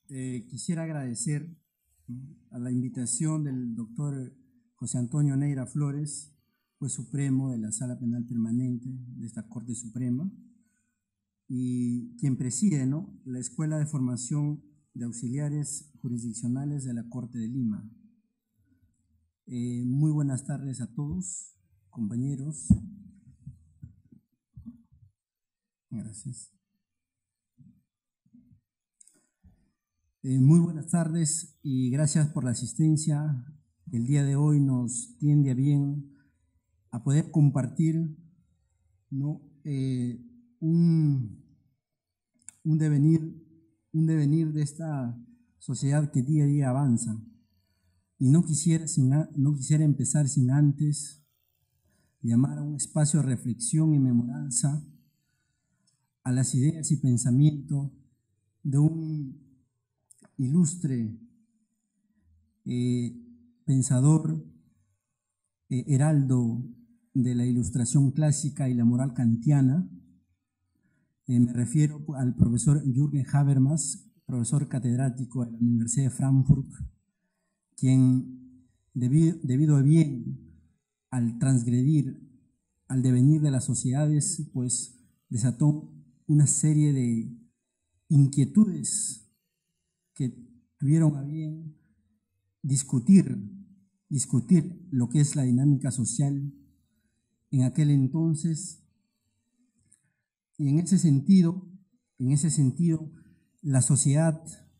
Quisiera agradecer, ¿no?, a la invitación del doctor José Antonio Neira Flores, juez supremo de la Sala Penal Permanente de esta Corte Suprema, y quien preside, ¿no?, la Escuela de Formación de Auxiliares Jurisdiccionales de la Corte de Lima. Muy buenas tardes a todos, compañeros. Gracias. Muy buenas tardes y gracias por la asistencia. El día de hoy nos tiende a bien a poder compartir, ¿no?, un devenir de esta sociedad que día a día avanza. Y no quisiera empezar sin antes llamar a un espacio de reflexión y memoranza a las ideas y pensamiento de un ilustre pensador, heraldo de la ilustración clásica y la moral kantiana. Me refiero al profesor Jürgen Habermas, profesor catedrático de la Universidad de Frankfurt, quien debido a bien al transgredir al devenir de las sociedades, pues desató una serie de inquietudes que tuvieron a bien discutir lo que es la dinámica social en aquel entonces. Y en ese sentido, la sociedad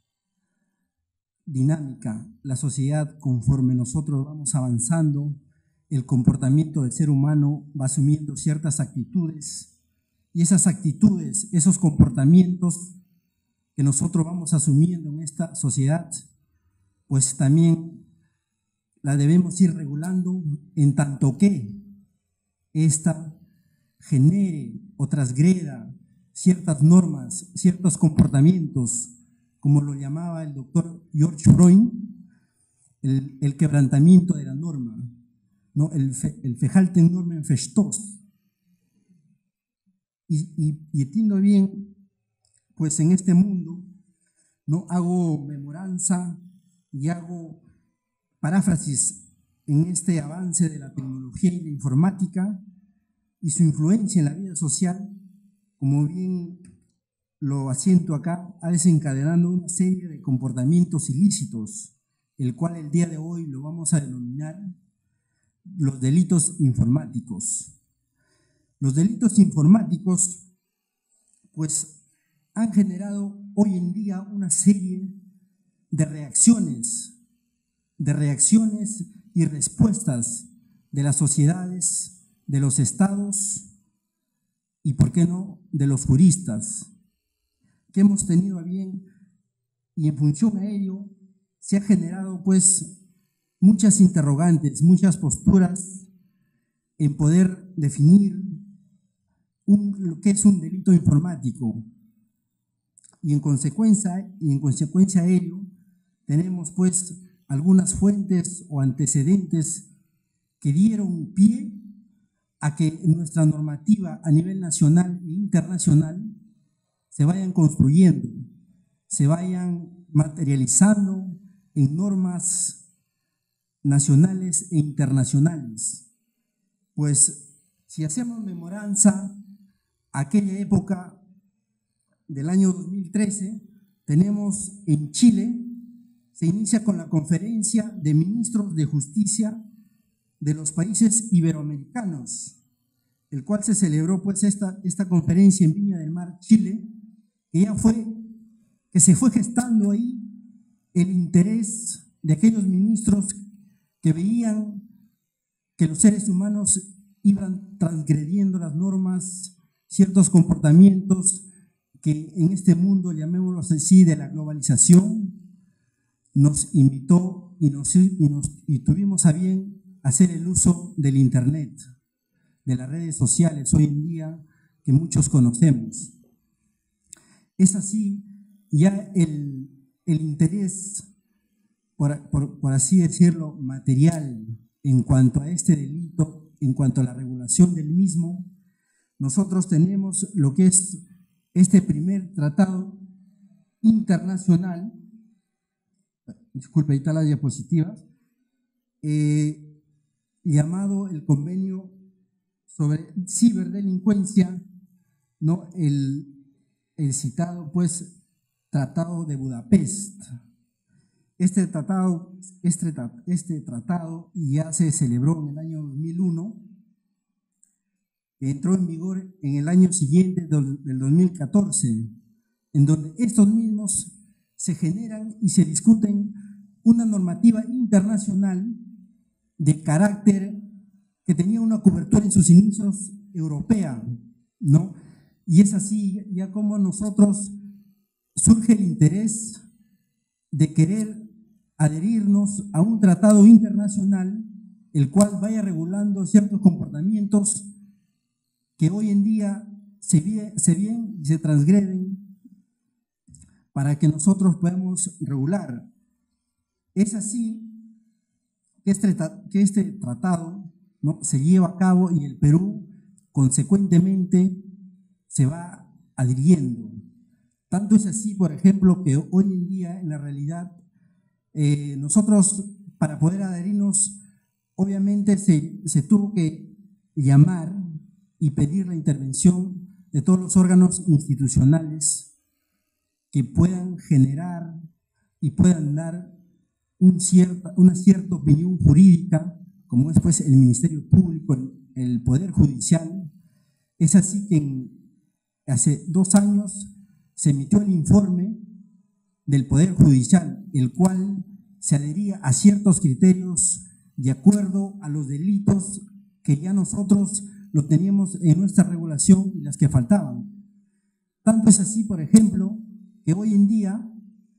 dinámica, la sociedad conforme nosotros vamos avanzando, el comportamiento del ser humano va asumiendo ciertas actitudes, y esas actitudes, esos comportamientos que nosotros vamos asumiendo en esta sociedad, pues también la debemos ir regulando en tanto que ésta genere o transgreda ciertas normas, ciertos comportamientos, como lo llamaba el doctor George Freud, el quebrantamiento de la norma, ¿no?, el Verhaltensnormenverstoß. Y entiendo bien, pues en este mundo, ¿no?, hago memoranza y hago paráfrasis en este avance de la tecnología y la informática y su influencia en la vida social, como bien lo asiento acá, ha desencadenado una serie de comportamientos ilícitos, el cual el día de hoy lo vamos a denominar los delitos informáticos. Los delitos informáticos, pues, han generado hoy en día una serie de reacciones y respuestas de las sociedades, de los estados y, ¿por qué no?, de los juristas, que hemos tenido a bien, y en función a ello se ha generado, pues, muchas interrogantes, muchas posturas en poder definir lo que es un delito informático. Y en consecuencia a ello, tenemos, pues, algunas fuentes o antecedentes que dieron pie a que nuestra normativa a nivel nacional e internacional se vayan construyendo, se vayan materializando en normas nacionales e internacionales. Pues, si hacemos memoranza a aquella época del año 2013, tenemos en Chile, se inicia con la conferencia de ministros de justicia de los países iberoamericanos, el cual se celebró, pues, esta conferencia en Viña del Mar, Chile, que se fue gestando ahí el interés de aquellos ministros que veían que los seres humanos iban transgrediendo las normas, ciertos comportamientos que en este mundo, llamémoslo así, de la globalización, nos invitó y tuvimos a bien hacer el uso del Internet, de las redes sociales hoy en día que muchos conocemos. Es así, ya el interés, por así decirlo, material en cuanto a este delito, en cuanto a la regulación del mismo, nosotros tenemos lo que es este primer tratado internacional disculpe, ahí están las diapositivas, llamado el convenio sobre ciberdelincuencia, ¿no? El citado, pues, Tratado de Budapest. Este tratado ya se celebró en el año 2001, entró en vigor en el año siguiente del 2014, en donde estos mismos se generan y se discuten una normativa internacional de carácter que tenía una cobertura en sus inicios europea, ¿no? Y es así ya como nosotros surge el interés de querer adherirnos a un tratado internacional el cual vaya regulando ciertos comportamientos que hoy en día se transgreden para que nosotros podamos regular. Es así que este tratado, ¿no?, se lleva a cabo y el Perú consecuentemente se va adhiriendo. Tanto es así, por ejemplo, que hoy en día en la realidad nosotros para poder adherirnos obviamente se tuvo que llamar y pedir la intervención de todos los órganos institucionales que puedan generar y puedan dar una cierta opinión jurídica, como es pues el Ministerio Público, el Poder Judicial. Es así que hace 2 años se emitió el informe del Poder Judicial, el cual se adhería a ciertos criterios de acuerdo a los delitos que ya nosotros lo teníamos en nuestra regulación y las que faltaban. Tanto es así, por ejemplo, que hoy en día,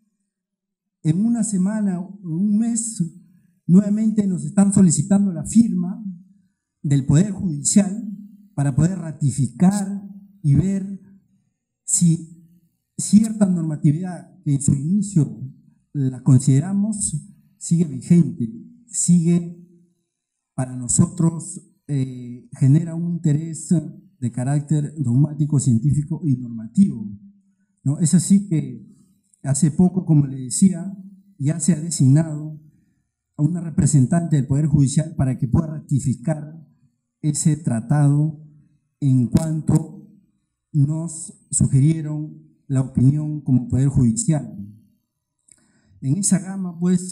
en una semana o un mes, nuevamente nos están solicitando la firma del Poder Judicial para poder ratificar y ver si cierta normatividad que en su inicio la consideramos sigue vigente, sigue para nosotros, genera un interés de carácter dogmático, científico y normativo, ¿no? Es así que hace poco, como le decía, ya se ha designado a una representante del Poder Judicial para que pueda ratificar ese tratado en cuanto nos sugirieron la opinión como Poder Judicial. En esa gama, pues,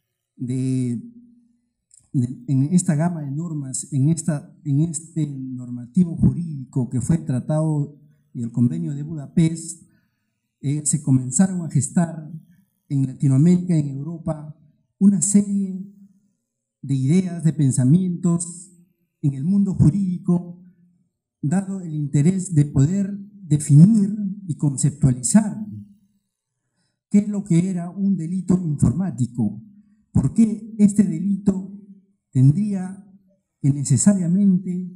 en esta gama de normas, en este normativo jurídico que fue el Tratado y el Convenio de Budapest, se comenzaron a gestar en Latinoamérica y en Europa una serie de ideas, de pensamientos en el mundo jurídico, dado el interés de poder definir y conceptualizar qué es lo que era un delito informático, por qué este delito tendría que necesariamente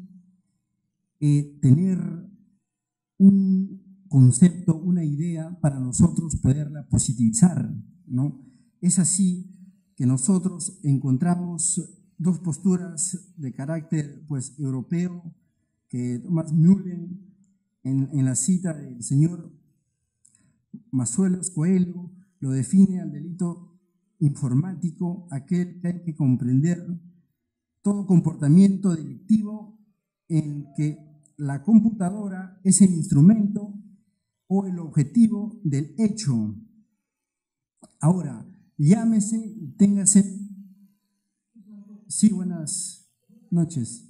tener un concepto, una idea para nosotros poderla positivizar, ¿no? Es así que nosotros encontramos 2 posturas de carácter, pues, europeo, que Thomas Müller, en la cita del señor Masuelos Coelho, lo define al delito informático, aquel que hay que comprender todo comportamiento delictivo en que la computadora es el instrumento o el objetivo del hecho. Ahora, llámese, téngase. Sí, buenas noches.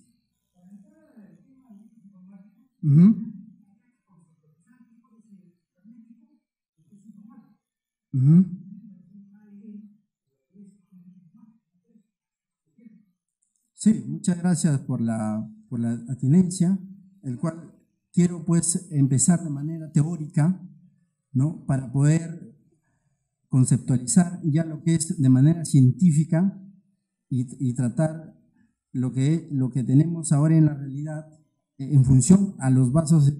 Sí, muchas gracias por la atinencia, el cual quiero pues empezar de manera teórica, ¿no?, para poder conceptualizar ya lo que es de manera científica y tratar lo que tenemos ahora en la realidad en función a los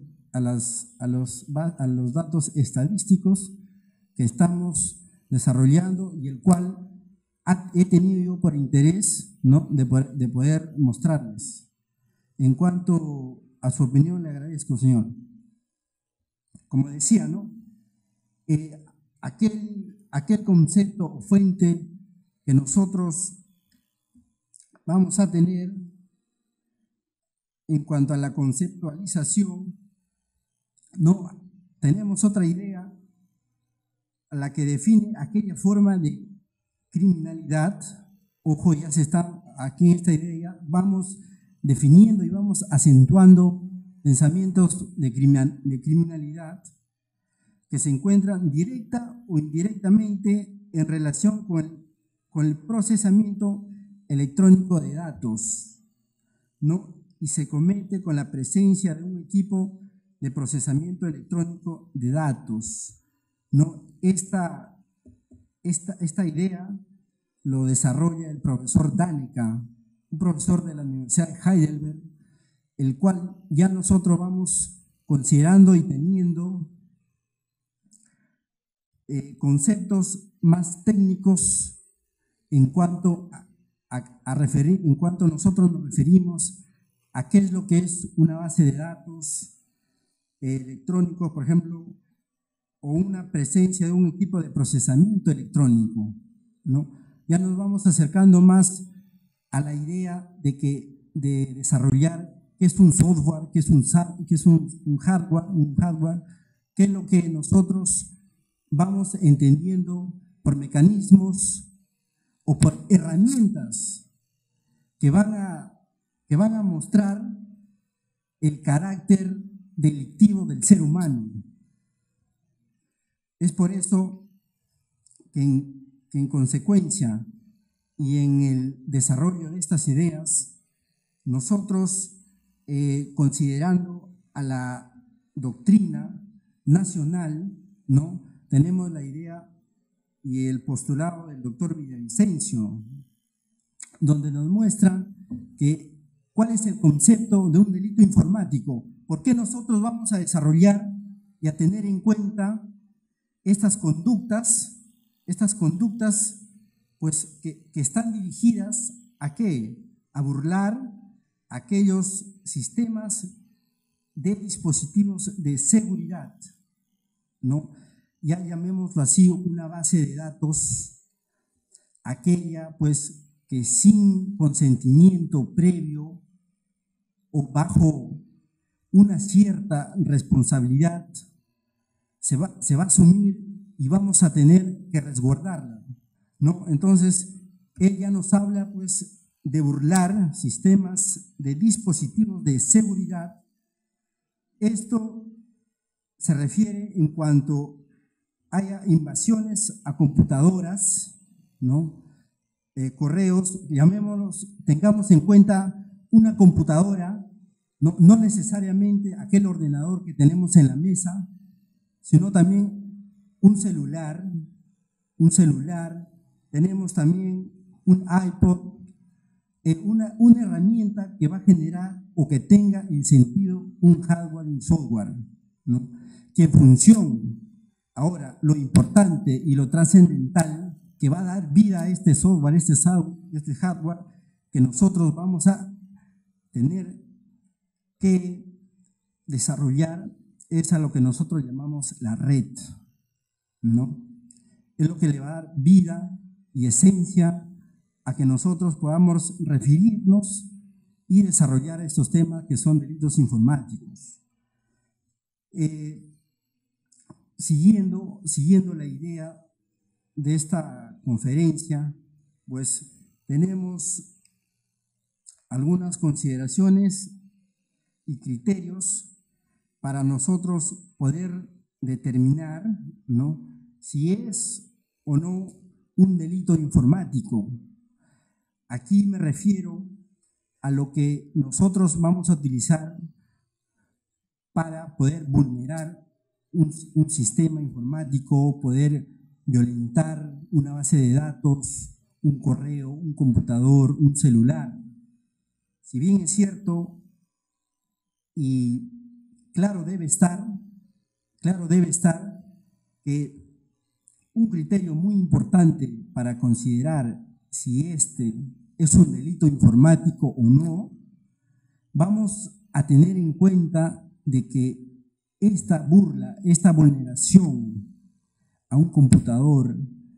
datos estadísticos que estamos desarrollando y el cual he tenido yo por interés, ¿no?, de poder mostrarles. En cuanto a su opinión, le agradezco, señor. Como decía, ¿no?, aquel aquel concepto o fuente que nosotros vamos a tener en cuanto a la conceptualización, no tenemos otra idea, la que define aquella forma de criminalidad. Ojo, ya se está aquí en esta idea, vamos definiendo y vamos acentuando pensamientos de criminalidad que se encuentran directa o indirectamente en relación con el procesamiento electrónico de datos, ¿no? Y se comete con la presencia de un equipo de procesamiento electrónico de datos, ¿no? Esta idea lo desarrolla el profesor Daneka, un profesor de la Universidad de Heidelberg, el cual ya nosotros vamos considerando y teniendo conceptos más técnicos en cuanto en cuanto nosotros nos referimos a qué es lo que es una base de datos electrónicos, por ejemplo, o una presencia de un equipo de procesamiento electrónico, ¿no? Ya nos vamos acercando más a la idea de desarrollar qué es un software, qué es un hardware, qué es lo que nosotros vamos entendiendo por mecanismos o por herramientas que van a mostrar el carácter delictivo del ser humano. Es por eso que en consecuencia y en el desarrollo de estas ideas, nosotros, considerando a la doctrina nacional, ¿no?, tenemos la idea y el postulado del doctor Villavicencio, donde nos muestra cuál es el concepto de un delito informático, por qué nosotros vamos a desarrollar y a tener en cuenta estas conductas pues que están dirigidas ¿a qué? A burlar aquellos sistemas de dispositivos de seguridad, ¿no? Ya llamémoslo así, una base de datos, aquella pues que sin consentimiento previo o bajo una cierta responsabilidad se va a asumir y vamos a tener que resguardarla, ¿no? Entonces, él ya nos habla pues de burlar sistemas de dispositivos de seguridad. Esto se refiere en cuanto haya invasiones a computadoras, ¿no? Correos, llamémoslos, tengamos en cuenta una computadora, no necesariamente aquel ordenador que tenemos en la mesa, sino también un celular, tenemos también un iPod, una herramienta que va a generar o que tenga en sentido un hardware y un software, ¿no? Que en función, ahora, lo importante y lo trascendental que va a dar vida a este software, este hardware, que nosotros vamos a tener que desarrollar, es a lo que nosotros llamamos la red, ¿no? Es lo que le va a dar vida y esencia a que nosotros podamos referirnos y desarrollar estos temas que son delitos informáticos. Siguiendo la idea de esta conferencia, pues tenemos algunas consideraciones y criterios para nosotros poder determinar, ¿no?, si es o no un delito informático. Aquí me refiero a lo que nosotros vamos a utilizar para poder vulnerar un sistema informático, poder violentar una base de datos, un correo, un computador, un celular. Si bien es cierto, y claro debe estar que un criterio muy importante para considerar si este es un delito informático o no, vamos a tener en cuenta de que esta vulneración a un computador,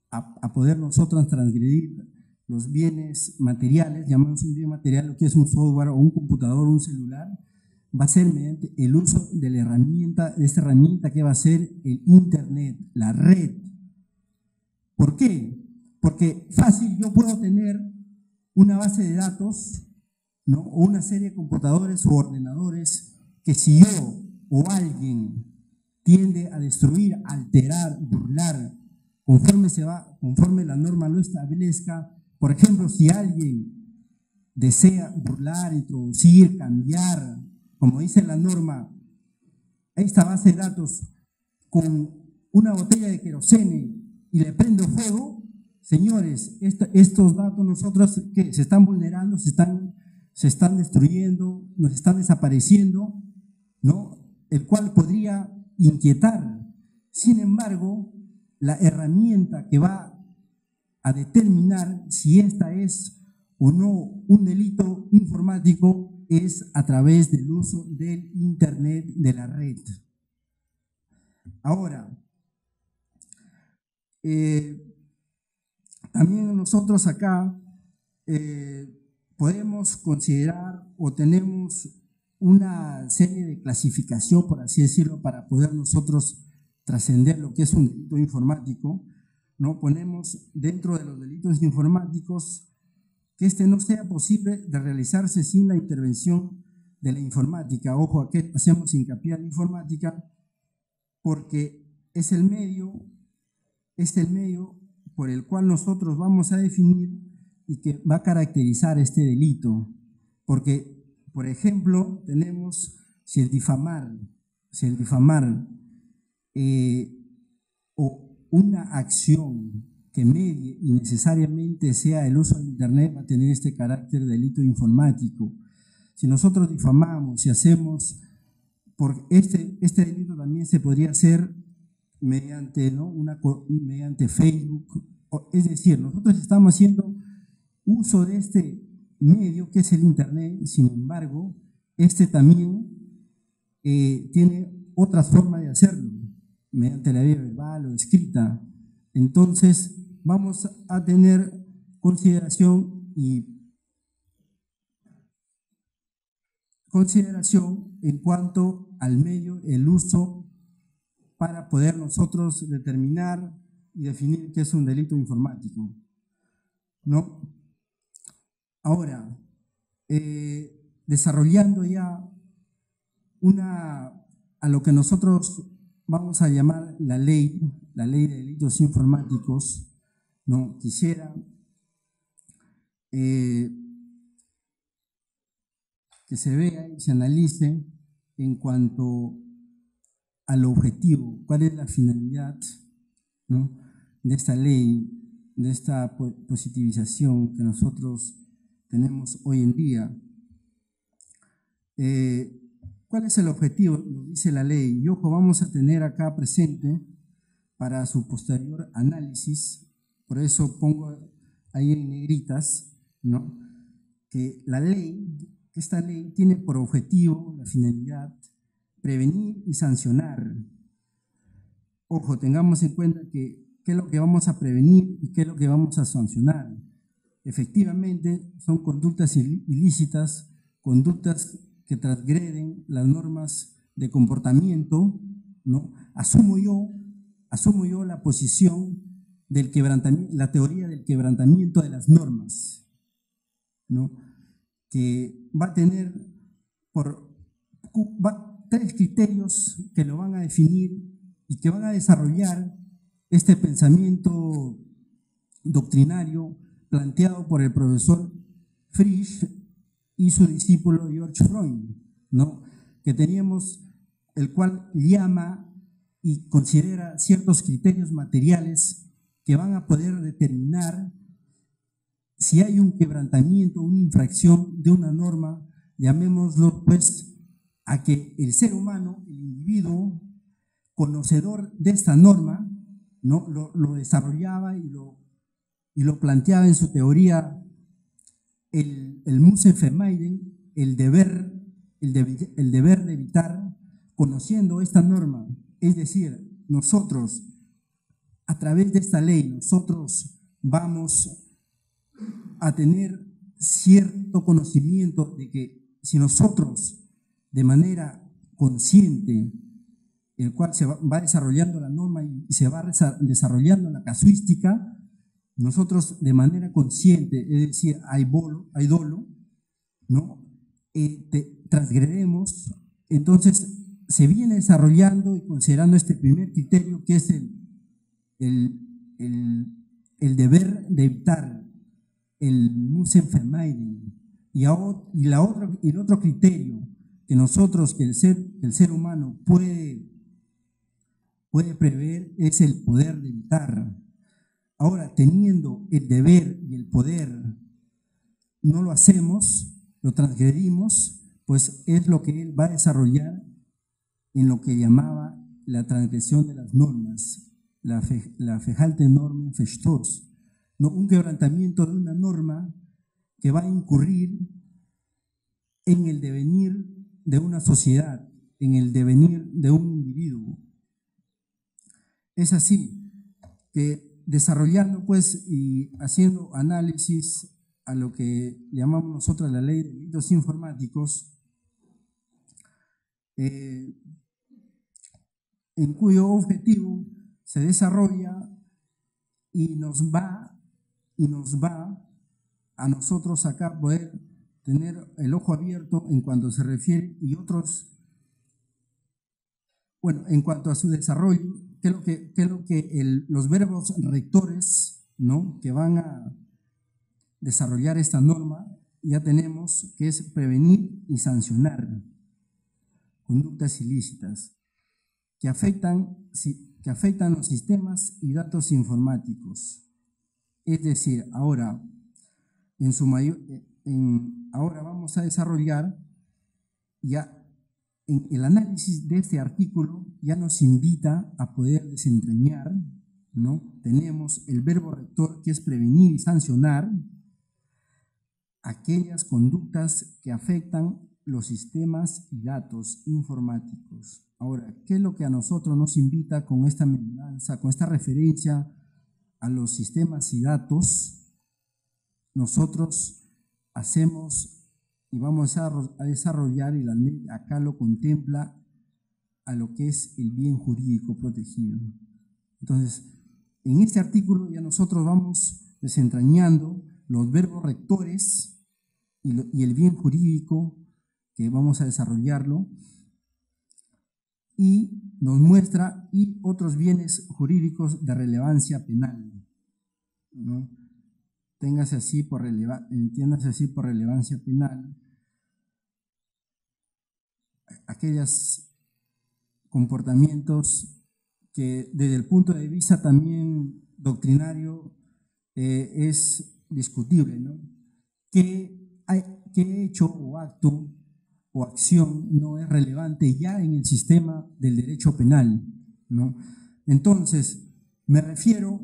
a poder nosotros transgredir los bienes materiales, llamamos un bien material lo que es un software o un computador o un celular, va a ser mediante el uso de la herramienta, de esta herramienta que va a ser el Internet, la red. ¿Por qué? Porque fácil yo puedo tener una base de datos, ¿no? O una serie de computadores o ordenadores que si yo o alguien tiende a destruir, alterar, burlar, conforme la norma lo establezca. Por ejemplo, si alguien desea burlar, introducir, cambiar, como dice la norma, esta base de datos con una botella de querosene y le prendo fuego, señores, estos datos nosotros que se están vulnerando, se están destruyendo, nos están desapareciendo, ¿no? El cual podría inquietar. Sin embargo, la herramienta que va a determinar si esta es o no un delito informático es a través del uso del Internet, de la red. Ahora, también nosotros acá podemos considerar o tenemos una serie de clasificación, por así decirlo, para poder nosotros trascender lo que es un delito informático, ¿no? Ponemos dentro de los delitos informáticos que este no sea posible de realizarse sin la intervención de la informática. Ojo, aquí hacemos hincapié en la informática porque es el medio por el cual nosotros vamos a definir y que va a caracterizar este delito. Porque, por ejemplo, tenemos si el difamar o una acción que medie y necesariamente sea el uso de Internet va a tener este carácter de delito informático. Si nosotros difamamos, si hacemos, por este delito también se podría hacer mediante, ¿no? mediante Facebook, es decir, nosotros estamos haciendo uso de este medio que es el Internet. Sin embargo, este también tiene otras formas de hacerlo, mediante la vía verbal o escrita. Entonces, vamos a tener consideración en cuanto al medio, el uso, para poder nosotros determinar y definir qué es un delito informático, ¿no? Ahora, desarrollando ya a lo que nosotros vamos a llamar la ley de delitos informáticos, ¿no? Quisiera que se vea y se analice en cuanto al objetivo, cuál es la finalidad, ¿no? de esta ley, de esta positivización que nosotros tenemos hoy en día. ¿Cuál es el objetivo? Nos dice la ley. Y ojo, vamos a tener acá presente para su posterior análisis, por eso pongo ahí en negritas, ¿no? Que esta ley tiene por objetivo, la finalidad, prevenir y sancionar. Ojo, tengamos en cuenta que qué es lo que vamos a prevenir y qué es lo que vamos a sancionar. Efectivamente, son conductas ilícitas, conductas que transgreden las normas de comportamiento, ¿no? Asumo yo la posición del quebrantamiento, la teoría del quebrantamiento de las normas, ¿no? Que va a tener tres criterios que lo van a definir y que van a desarrollar este pensamiento doctrinario planteado por el profesor Frisch y su discípulo George Freud, ¿no? Que teníamos, el cual llama y considera ciertos criterios materiales que van a poder determinar si hay un quebrantamiento, una infracción de una norma, llamémoslo pues a que el ser humano, el individuo, conocedor de esta norma, ¿no? lo desarrollaba y lo planteaba en su teoría el Müssen-Vermeiden, el deber de evitar, conociendo esta norma. Es decir, nosotros a través de esta ley nosotros vamos a tener cierto conocimiento de que si nosotros de manera consciente, el cual se va desarrollando la norma y se va desarrollando la casuística, nosotros de manera consciente, es decir, hay dolo, ¿no? Transgredemos, entonces se viene desarrollando y considerando este primer criterio que es el deber de evitar el Mussenvermeiden y el otro criterio que nosotros, que el ser humano puede prever es el poder de evitar. Ahora, teniendo el deber y el poder, no lo hacemos, lo transgredimos, pues es lo que él va a desarrollar en lo que llamaba la transgresión de las normas, la Verhaltensnormen Verstoß, ¿no? Un quebrantamiento de una norma que va a incurrir en el devenir de una sociedad, en el devenir de un individuo. Es así que desarrollando pues y haciendo análisis a lo que llamamos nosotros la ley de delitos informáticos, en cuyo objetivo se desarrolla y nos va a nosotros acá poder tener el ojo abierto en cuanto se refiere y otros, bueno, en cuanto a su desarrollo, qué es lo que los verbos rectores, ¿no?, que van a desarrollar esta norma, ya tenemos que es prevenir y sancionar conductas ilícitas que afectan los sistemas y datos informáticos. Es decir, ahora ahora vamos a desarrollar ya en el análisis de este artículo, ya nos invita a poder desentrañar, ¿no? Tenemos el verbo rector que es prevenir y sancionar aquellas conductas que afectan los sistemas y datos informáticos. Ahora, ¿qué es lo que a nosotros nos invita con esta memoranza, con esta referencia a los sistemas y datos? Nosotros hacemos y vamos a desarrollar, y la ley acá lo contempla, a lo que es el bien jurídico protegido. Entonces, en este artículo ya nosotros vamos desentrañando los verbos rectores y el bien jurídico, que vamos a desarrollarlo, y nos muestra y otros bienes jurídicos de relevancia penal, ¿no? Entiéndase así por relevancia penal aquellos comportamientos que desde el punto de vista también doctrinario es discutible, ¿no? ¿Qué hecho o acto o acción no es relevante ya en el sistema del derecho penal, ¿no? Entonces, me refiero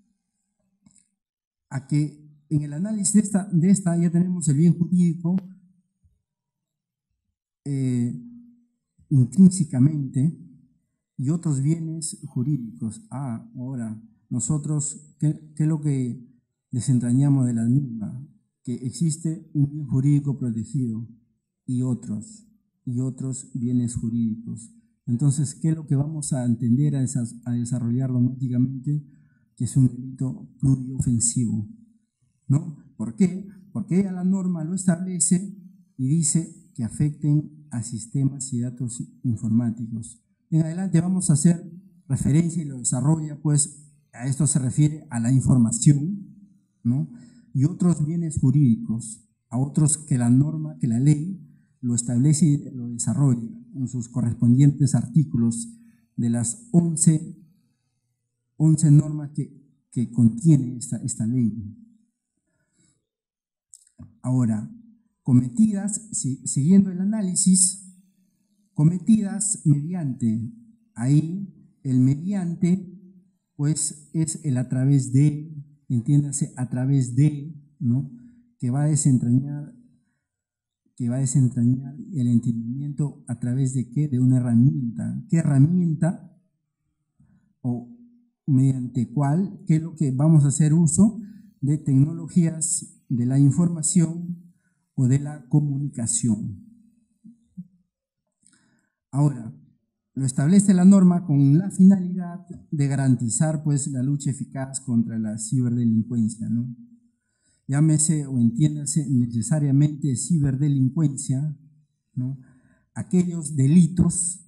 a que en el análisis de esta ya tenemos el bien jurídico intrínsecamente y otros bienes jurídicos. Ahora, nosotros, ¿qué es lo que desentrañamos de la misma? Que existe un bien jurídico protegido y otros bienes jurídicos. Entonces, ¿qué es lo que vamos a entender, a desarrollar domésticamente? Que es un delito pluriofensivo, ¿no? ¿Por qué? Porque ella, la norma, lo establece y dice que afecten a sistemas y datos informáticos. En adelante vamos a hacer referencia y lo desarrolla, pues a esto se refiere a la información, ¿no? Y otros bienes jurídicos, a otros que la norma, que la ley lo establece y lo desarrolla en sus correspondientes artículos de las 11 normas que contiene esta ley. Ahora, cometidas, siguiendo el análisis, cometidas mediante, ahí el mediante pues es el a través de, entiéndase, a través de, ¿no?, que va a desentrañar el entendimiento a través de qué, de una herramienta. ¿Qué herramienta? O mediante cuál, qué es lo que vamos a hacer uso de tecnologías de la información o de la comunicación. Ahora, lo establece la norma con la finalidad de garantizar pues la lucha eficaz contra la ciberdelincuencia, ¿no? Llámese o entiéndase necesariamente ciberdelincuencia, ¿no? Aquellos delitos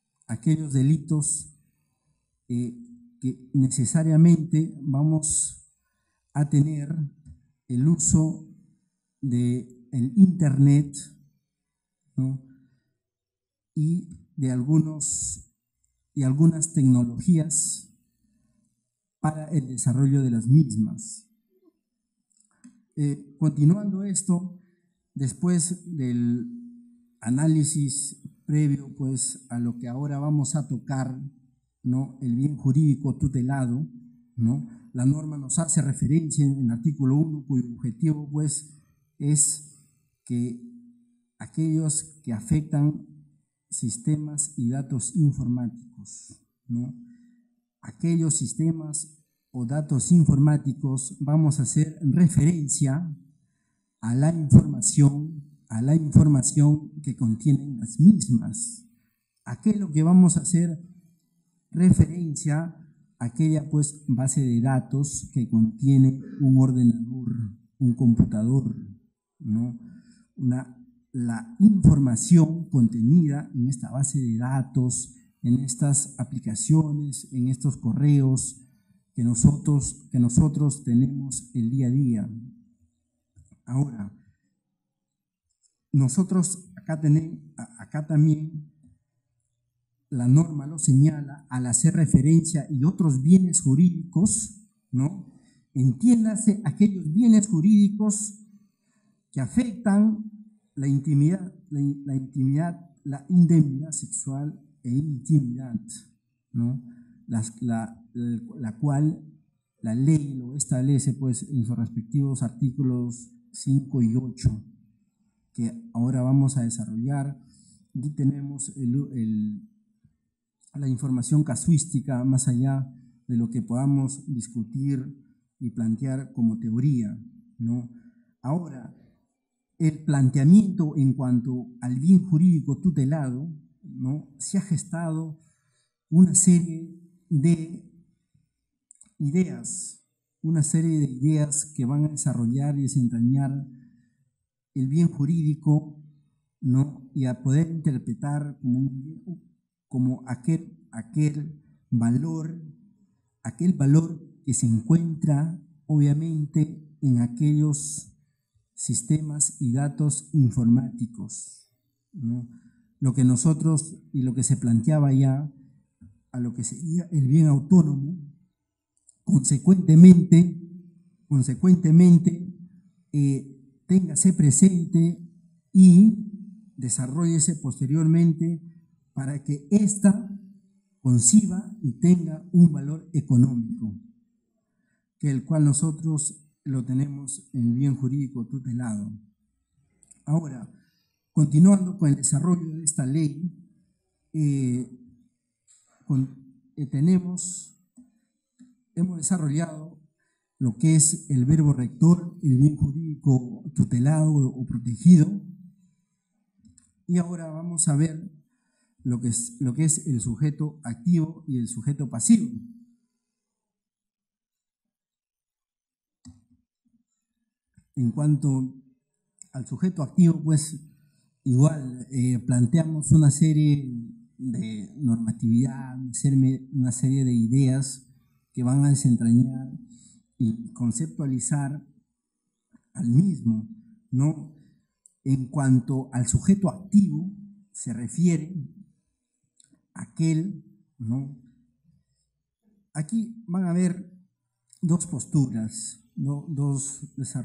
que necesariamente vamos a tener el uso del Internet, ¿no? y de algunas tecnologías para el desarrollo de las mismas. Continuando esto, después del análisis previo pues, a lo que ahora vamos a tocar, ¿no? El bien jurídico tutelado, ¿no? La norma nos hace referencia en el artículo 1, cuyo objetivo pues, es que aquellos que afectan sistemas y datos informáticos, ¿no? Aquellos sistemas o datos informáticos vamos a hacer referencia a la información que contienen las mismas. Aquello que vamos a hacer referencia a aquella pues base de datos que contiene un ordenador, un computador, ¿no? La información contenida en esta base de datos, en estas aplicaciones, en estos correos que nosotros tenemos el día a día. Ahora, nosotros acá también la norma lo señala al hacer referencia y otros bienes jurídicos, ¿no? Entiéndase aquellos bienes jurídicos que afectan la intimidad, la indemnidad sexual e intimidad, ¿no? La cual la ley lo establece pues, en sus respectivos artículos 5 y 8, que ahora vamos a desarrollar. Aquí tenemos la información casuística más allá de lo que podamos discutir y plantear como teoría, ¿no? Ahora, el planteamiento en cuanto al bien jurídico tutelado, ¿no? Se ha gestado una serie de ideas que van a desarrollar y desentrañar el bien jurídico, ¿no? Y a poder interpretar como aquel valor que se encuentra obviamente en aquellos sistemas y datos informáticos, ¿no? Lo que nosotros y lo que se planteaba ya a lo que sería el bien autónomo, consecuentemente téngase presente y desarrollese posteriormente para que ésta conciba y tenga un valor económico, que el cual nosotros lo tenemos en el bien jurídico tutelado. Ahora, continuando con el desarrollo de esta ley, hemos desarrollado lo que es el verbo rector, el bien jurídico tutelado o protegido, y ahora vamos a ver lo que es el sujeto activo y el sujeto pasivo. En cuanto al sujeto activo, pues igual planteamos una serie de normatividad, una serie de ideas que van a desentrañar y conceptualizar al mismo, ¿no? En cuanto al sujeto activo, se refiere a aquel, ¿no? Aquí van a haber dos posturas, ¿no? dos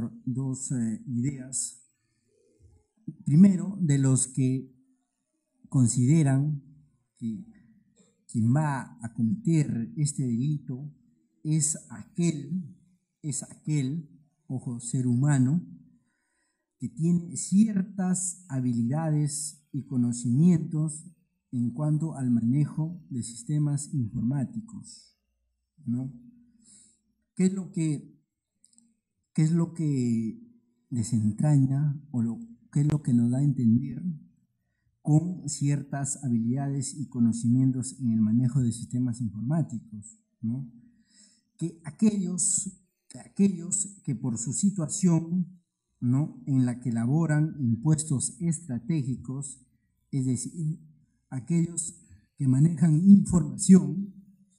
ideas. Primero, de los que consideran que quien va a cometer este delito es aquel, ojo, ser humano, que tiene ciertas habilidades y conocimientos en cuanto al manejo de sistemas informáticos, ¿no? ¿Qué es lo que desentraña qué es lo que nos da a entender con ciertas habilidades y conocimientos en el manejo de sistemas informáticos, ¿no? Que aquellos que por su situación, ¿no?, en la que laboran en puestos estratégicos, es decir, aquellos que manejan información,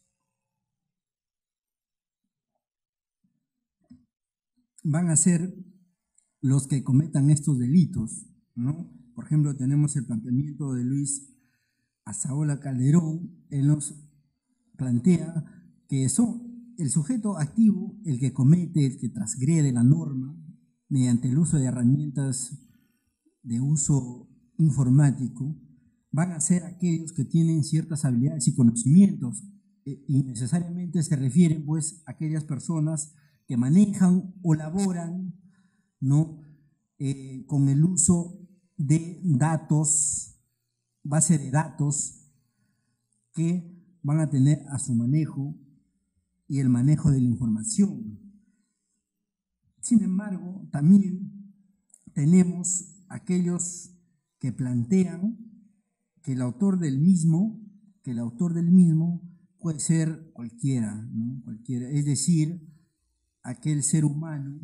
van a ser los que cometan estos delitos, ¿no? Por ejemplo, tenemos el planteamiento de Luis Azaola Calderón. Él nos plantea que son el sujeto activo, el que comete, el que transgrede la norma mediante el uso de herramientas de uso informático, van a ser aquellos que tienen ciertas habilidades y conocimientos, y necesariamente se refieren pues a aquellas personas que manejan o laboran, ¿no?, con el uso de datos, base de datos que van a tener a su manejo y el manejo de la información. Sin embargo, también tenemos aquellos que plantean que el autor del mismo puede ser cualquiera, ¿no? Cualquiera, es decir, aquel ser humano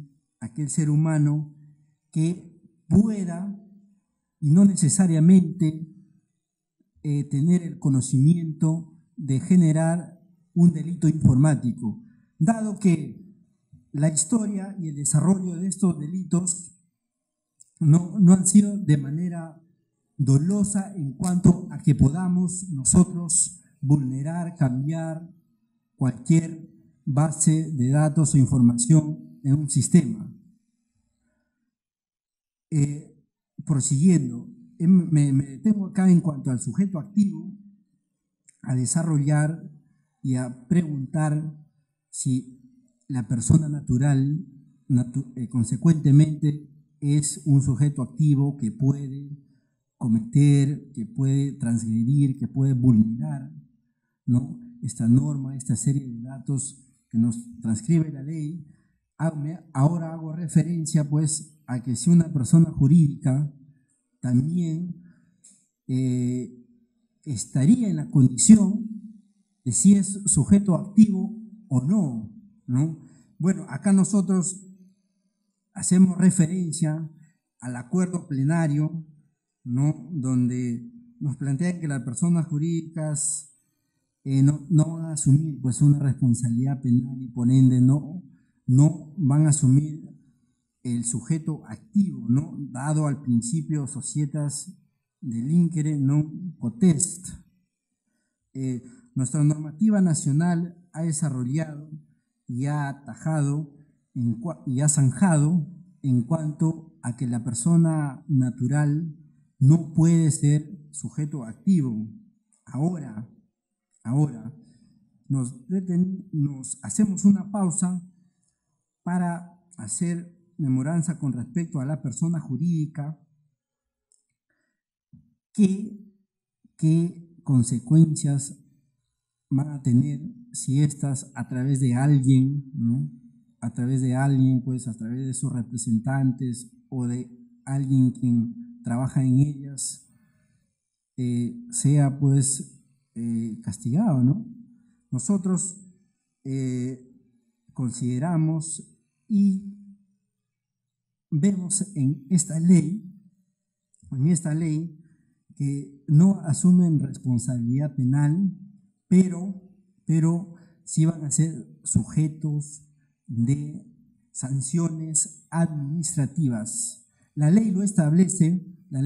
que pueda, y no necesariamente tener el conocimiento de generar un delito informático, dado que la historia y el desarrollo de estos delitos no han sido de manera dolosa en cuanto a que podamos nosotros vulnerar, cambiar cualquier base de datos o información en un sistema. Prosiguiendo, me detengo acá en cuanto al sujeto activo, a desarrollar y a preguntar si la persona natural, consecuentemente, es un sujeto activo que puede cometer, que puede transgredir, que puede vulnerar, ¿no?, esta norma, esta serie de datos que nos transcribe la ley. Ahora hago referencia pues a que si una persona jurídica también estaría en la condición de si es sujeto activo o no, ¿no? Bueno, acá nosotros hacemos referencia al acuerdo plenario, ¿no?, donde nos plantean que las personas jurídicas no van a asumir pues una responsabilidad penal y por ende no van a asumir el sujeto activo, ¿no?, dado al principio societas delinquere non potest. Nuestra normativa nacional ha desarrollado y ha atajado y ha zanjado en cuanto a que la persona natural no puede ser sujeto activo. Ahora nos hacemos una pausa para hacer memoranza con respecto a la persona jurídica. ¿Qué consecuencias van a tener si estas, a través de alguien, ¿no?, a través de alguien, pues a través de sus representantes o de alguien quien trabaja en ellas, sea pues castigado, ¿no? Nosotros consideramos y vemos en esta ley que no asumen responsabilidad penal, pero sí van a ser sujetos de sanciones administrativas. La ley lo establece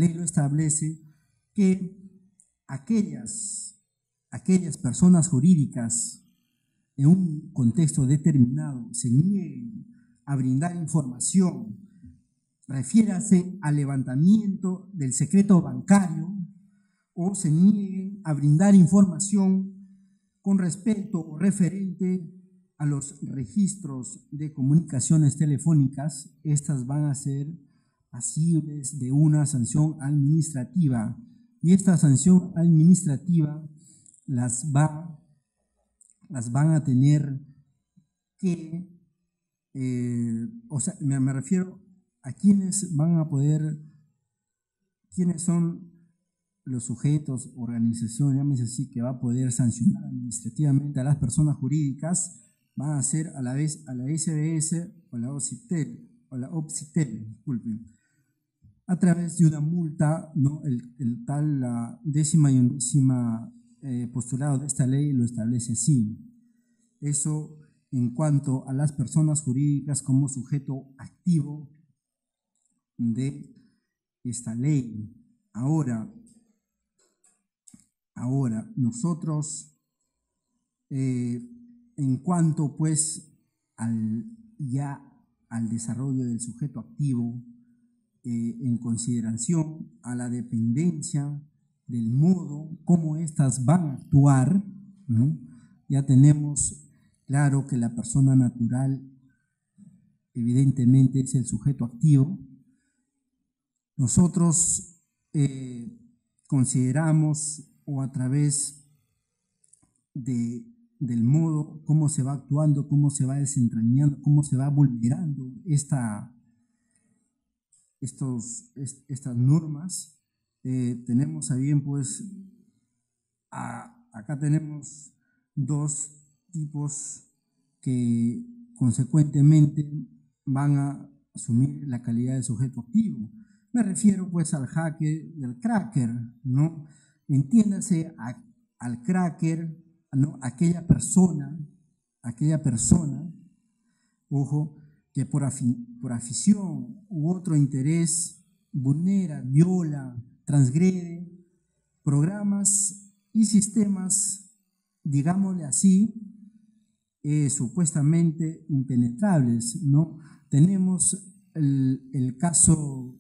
que aquellas personas jurídicas en un contexto determinado se nieguen a brindar información, refiérase al levantamiento del secreto bancario, o se nieguen a brindar información con respecto o referente a los registros de comunicaciones telefónicas, estas van a ser pasibles de una sanción administrativa, y esta sanción administrativa las va las van a tener que, o sea, me refiero a quienes van a poder, quiénes son los sujetos, organizaciones, llámese así, que va a poder sancionar administrativamente a las personas jurídicas, van a ser a la vez a la SBS o la OPSITEL, disculpen, a través de una multa, ¿no? La décima y undécima postulado de esta ley lo establece así. Eso en cuanto a las personas jurídicas como sujeto activo de esta ley. Ahora nosotros, en cuanto pues al desarrollo del sujeto activo, en consideración a la dependencia del modo como éstas van a actuar, ¿no? Ya tenemos claro que la persona natural evidentemente es el sujeto activo. Nosotros consideramos, o a través del modo cómo se va actuando, cómo se va desentrañando, cómo se va vulnerando estas normas, tenemos a bien pues, acá tenemos dos tipos que consecuentemente van a asumir la calidad de sujeto activo. Me refiero pues al hacker y al cracker, ¿no? Entiéndase al cracker, ¿no? Aquella persona, ojo, que por afición u otro interés vulnera, viola, transgrede programas y sistemas, digámosle así, supuestamente impenetrables, ¿no? Tenemos el caso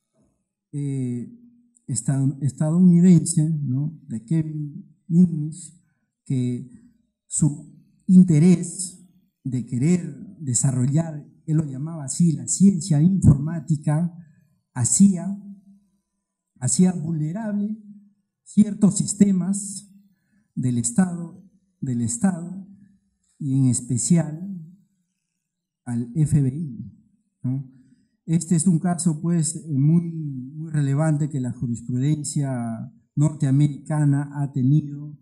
estadounidense, ¿no? De Kevin Mitnick, que su interés de querer desarrollar, él lo llamaba así, la ciencia informática, hacía vulnerable ciertos sistemas del Estado y en especial al FBI, ¿no? Este es un caso pues muy relevante que la jurisprudencia norteamericana ha tenido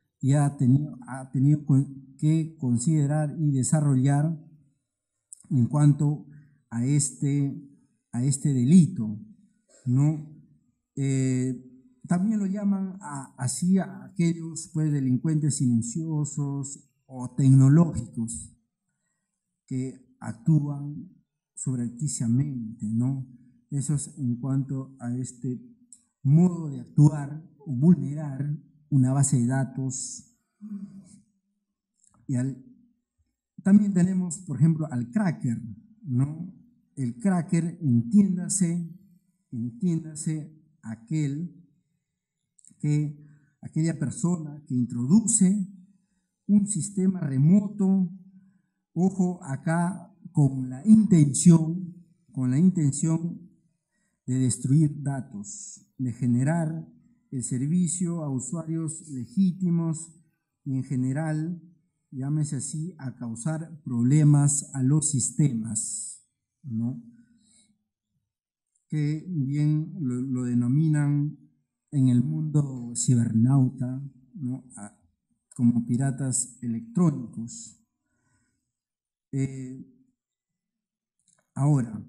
que considerar y desarrollar en cuanto a este delito, ¿no? También lo llaman así a aquellos pues, delincuentes silenciosos o tecnológicos que actúan subrepticiamente, ¿no? Eso es en cuanto a este modo de actuar o vulnerar una base de datos. También tenemos, por ejemplo, al cracker, ¿no? El cracker, entiéndase aquella persona que introduce un sistema remoto, ojo acá, con la intención de destruir datos, de generar el servicio a usuarios legítimos y en general, llámese así, a causar problemas a los sistemas, ¿no? Que bien lo denominan en el mundo cibernauta, ¿no? Como piratas electrónicos. Ahora,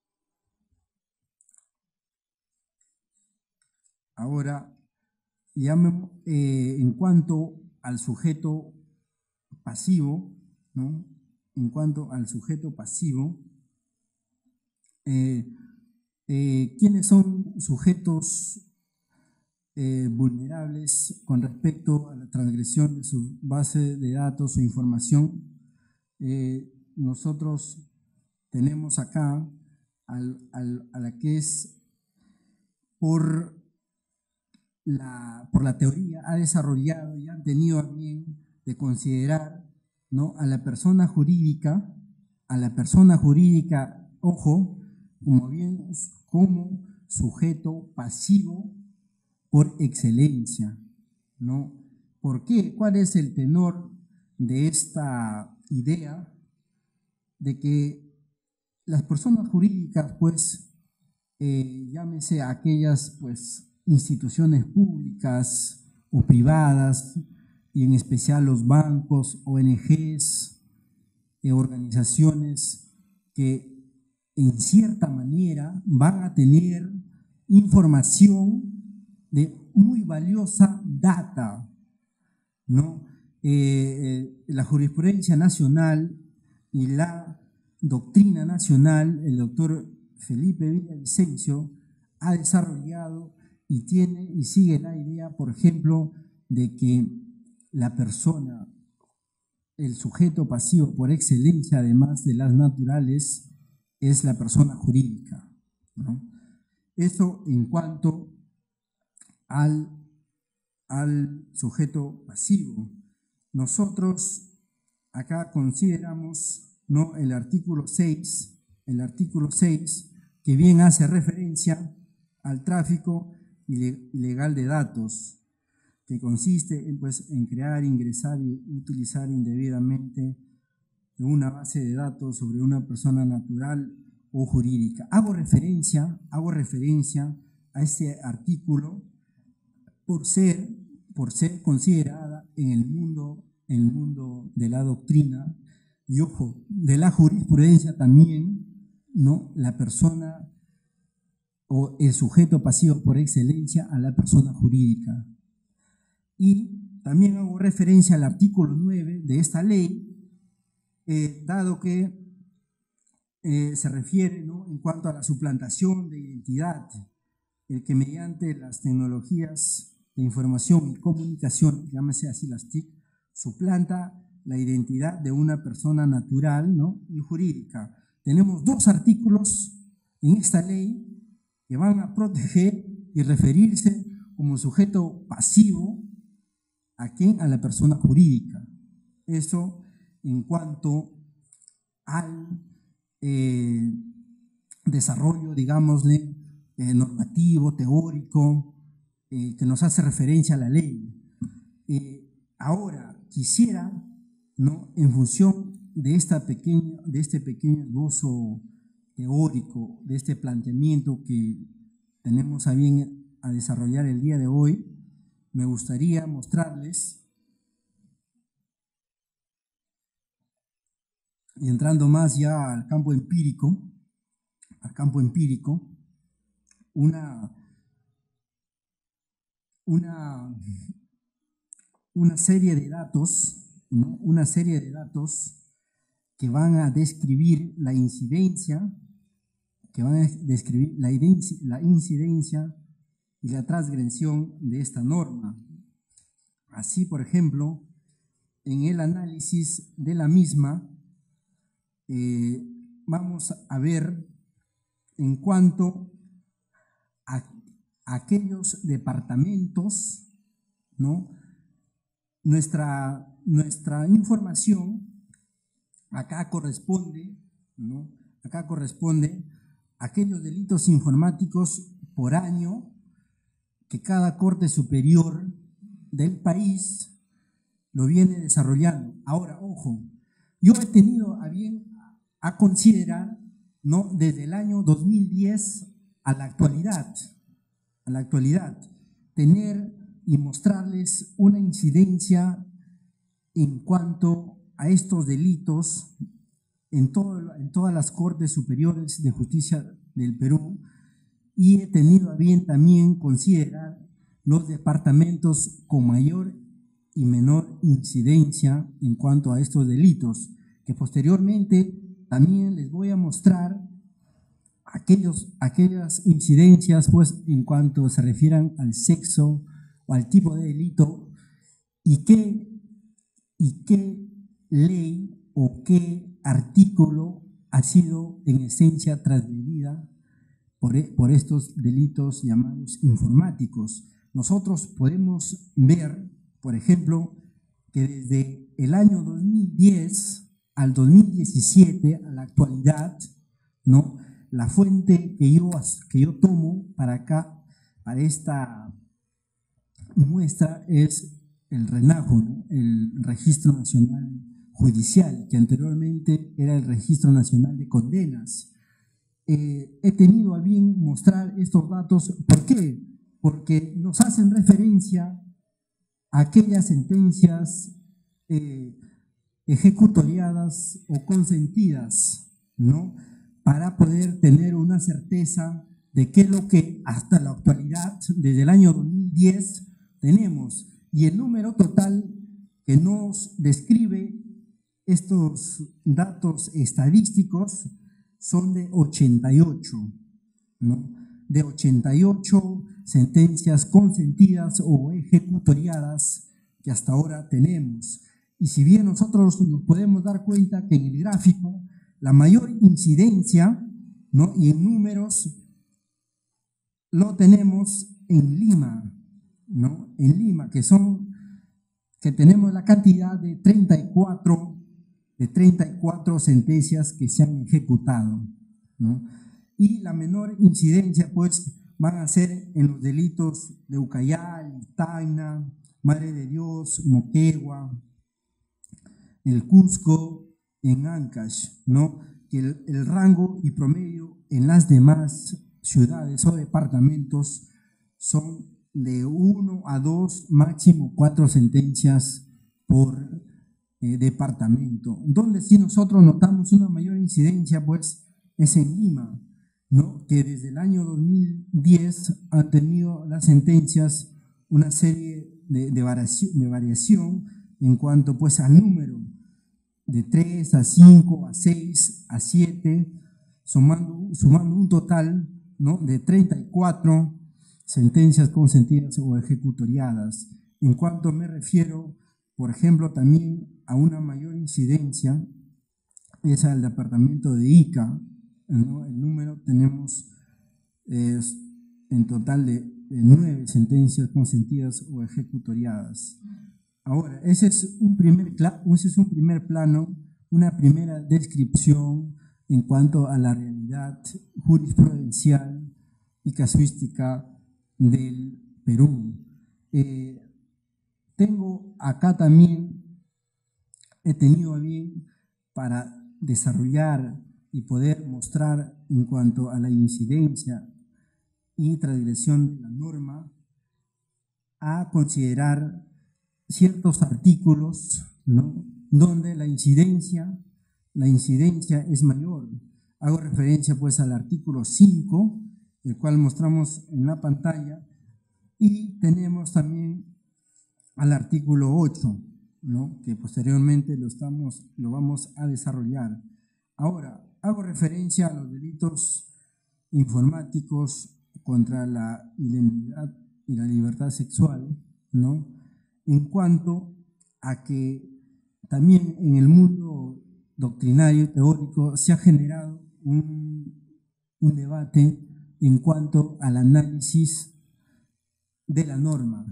en cuanto al sujeto pasivo, ¿no? En cuanto al sujeto pasivo, ¿quiénes son sujetos vulnerables con respecto a la transgresión de su base de datos o información? Nosotros tenemos acá a la que es por la teoría ha desarrollado y ha tenido a bien de considerar, ¿no? a la persona jurídica, ojo, como sujeto pasivo por excelencia, ¿no? ¿Por qué? ¿Cuál es el tenor de esta idea de que las personas jurídicas, pues, llámese aquellas, pues, instituciones públicas o privadas, y en especial los bancos, ONGs, organizaciones que en cierta manera van a tener información de muy valiosa data, ¿no? La jurisprudencia nacional y la doctrina nacional, el doctor Felipe Villavicencio ha desarrollado y tiene y sigue la idea, por ejemplo, de que la persona, el sujeto pasivo por excelencia, además de las naturales, es la persona jurídica, ¿no? Eso en cuanto al sujeto pasivo. Nosotros acá consideramos, ¿no?, el artículo 6, que bien hace referencia al tráfico ilegal de datos, que consiste en, pues, en crear, ingresar y utilizar indebidamente una base de datos sobre una persona natural o jurídica. Hago referencia a este artículo por ser considerada en el mundo de la doctrina y, ojo, de la jurisprudencia también, ¿no?, la persona o el sujeto pasivo por excelencia a la persona jurídica. Y también hago referencia al artículo 9 de esta ley, dado que se refiere, ¿no?, en cuanto a la suplantación de identidad, el que mediante las tecnologías de información y comunicación, llámese así las TIC, suplanta la identidad de una persona natural, ¿no?, y jurídica. Tenemos dos artículos en esta ley que van a proteger y referirse como sujeto pasivo ¿a quién? A la persona jurídica. Eso en cuanto al desarrollo, digámosle, normativo, teórico, que nos hace referencia a la ley. Ahora, quisiera, ¿no?, en función de este pequeño esbozo teórico, de este planteamiento que tenemos a bien a desarrollar el día de hoy, me gustaría mostrarles, y entrando más ya al campo empírico, una serie de datos, ¿no?, una serie de datos que van a describir la incidencia, la incidencia y la transgresión de esta norma. Así, por ejemplo, en el análisis de la misma, vamos a ver en cuanto a aquellos departamentos, ¿no? Nuestra información acá corresponde, ¿no?, acá corresponde a aquellos delitos informáticos por año que cada Corte Superior del país lo viene desarrollando. Ahora, ojo, yo he tenido a bien a considerar, ¿no?, desde el año 2010 a la actualidad, tener y mostrarles una incidencia en cuanto a estos delitos en todas las Cortes Superiores de Justicia del Perú, y he tenido a bien también considerar los departamentos con mayor y menor incidencia en cuanto a estos delitos, que posteriormente también les voy a mostrar aquellas incidencias, pues, en cuanto se refieran al sexo o al tipo de delito, y qué ley o qué artículo ha sido en esencia transgredida por estos delitos llamados informáticos. Nosotros podemos ver, por ejemplo, que desde el año 2010 al 2017, a la actualidad, ¿no?, la fuente que yo tomo para acá, para esta muestra, es el RENAJO, ¿no? El Registro Nacional Judicial, que anteriormente era el Registro Nacional de Condenas. He tenido a bien mostrar estos datos. ¿Por qué? Porque nos hacen referencia a aquellas sentencias ejecutoriadas o consentidas, ¿no? Para poder tener una certeza de qué es lo que hasta la actualidad, desde el año 2010, tenemos. Y el número total que nos describe estos datos estadísticos son de 88, ¿no? De 88 sentencias consentidas o ejecutoriadas que hasta ahora tenemos. Y si bien nosotros nos podemos dar cuenta que en el gráfico la mayor incidencia, ¿no? Y en números lo tenemos en Lima, ¿no? En Lima, que tenemos la cantidad de 34 sentencias que se han ejecutado, ¿no? Y la menor incidencia, pues, van a ser en los delitos de Ucayali, Tacna, Madre de Dios, Moquegua, el Cusco, en Ancash, ¿no? Que el rango y promedio en las demás ciudades o departamentos son de 1 a 2, máximo 4 sentencias por departamento. Donde sí nosotros notamos una mayor incidencia, pues, es en Lima, ¿no? Que desde el año 2010 han tenido las sentencias una serie de variación en cuanto, pues, al número de 3 a 5 a 6 a 7, sumando un total, ¿no? De 34 sentencias consentidas o ejecutoriadas. En cuanto me refiero, por ejemplo, también a una mayor incidencia, es al departamento de Ica, ¿no? El número tenemos en total de 9 sentencias consentidas o ejecutoriadas. Ahora, ese es un primer plano, una primera descripción en cuanto a la realidad jurisprudencial y casuística del Perú. Tengo acá también, he tenido bien para desarrollar y poder mostrar en cuanto a la incidencia y transgresión de la norma, a considerar ciertos artículos, ¿no? Donde la incidencia es mayor. Hago referencia, pues, al artículo 5, el cual mostramos en la pantalla, y tenemos también al artículo 8, ¿no? Que posteriormente lo vamos a desarrollar. Ahora, hago referencia a los delitos informáticos contra la identidad y la libertad sexual, ¿no? En cuanto a que también en el mundo doctrinario y teórico se ha generado un debate en cuanto al análisis de la norma.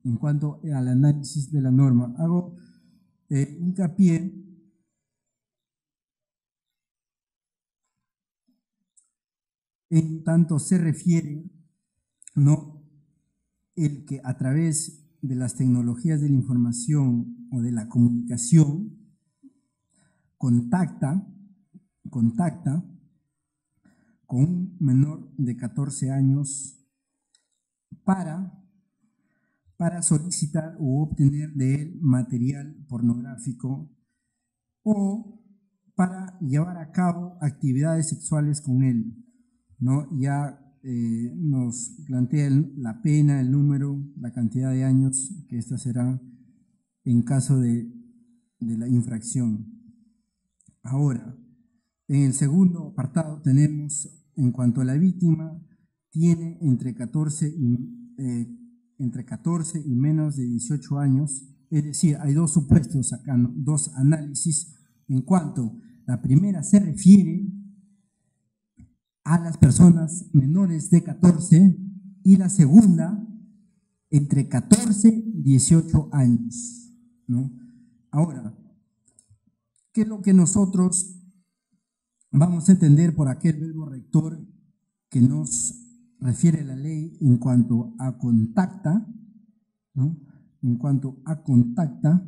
Hago hincapié en tanto se refiere, ¿no? El que a través de las tecnologías de la información o de la comunicación contacta con un menor de 14 años para solicitar o obtener de él material pornográfico o para llevar a cabo actividades sexuales con él, ¿no? Ya nos plantea la pena, el número, la cantidad de años que esta será en caso de la infracción. Ahora, en el segundo apartado tenemos, en cuanto a la víctima, tiene entre 14 y menos de 18 años, es decir, hay dos supuestos acá, ¿no? Dos análisis, en cuanto la primera se refiere a las personas menores de 14 y la segunda entre 14 y 18 años, ¿no? Ahora, ¿qué es lo que nosotros vamos a entender por aquel verbo rector que nos refiere la ley en cuanto a contacta, ¿no? en cuanto a contacta,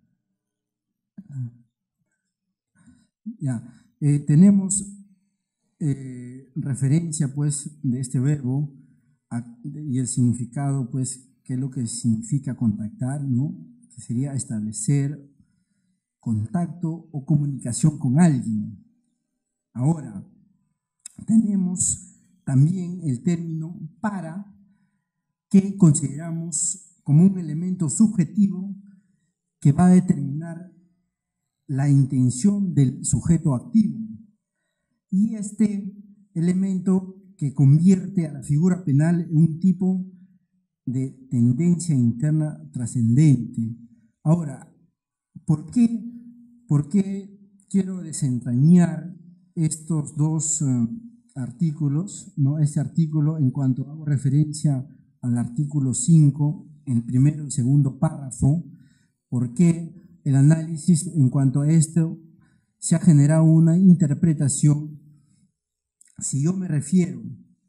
ya, tenemos referencia pues de este verbo y el significado pues qué es lo que significa contactar, ¿no? Que sería establecer contacto o comunicación con alguien. Ahora, tenemos también el término para, que consideramos como un elemento subjetivo que va a determinar la intención del sujeto activo. Y este elemento que convierte a la figura penal en un tipo de tendencia interna trascendente. Ahora, ¿por qué quiero desentrañar estos dos artículos? ¿No? Este artículo, en cuanto hago referencia al artículo 5, el primero y segundo párrafo, ¿por qué el análisis en cuanto a esto se ha generado una interpretación? Si yo me refiero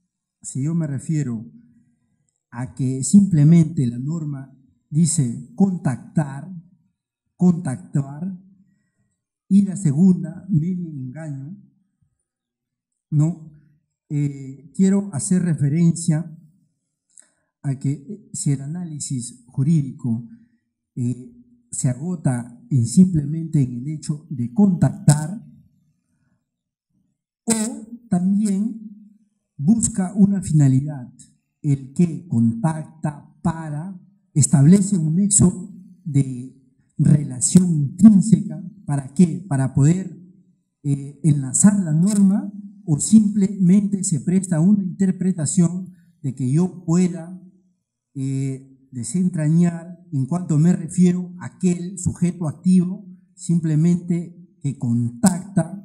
a que simplemente la norma dice contactar, y la segunda, medio engaño, ¿no? Quiero hacer referencia a que si el análisis jurídico se agota simplemente en el hecho de contactar, o también busca una finalidad, el que contacta para, establece un nexo de relación intrínseca, ¿para qué? Para poder enlazar la norma, o simplemente se presta a una interpretación de que yo pueda desentrañar en cuanto me refiero a aquel sujeto activo simplemente que contacta,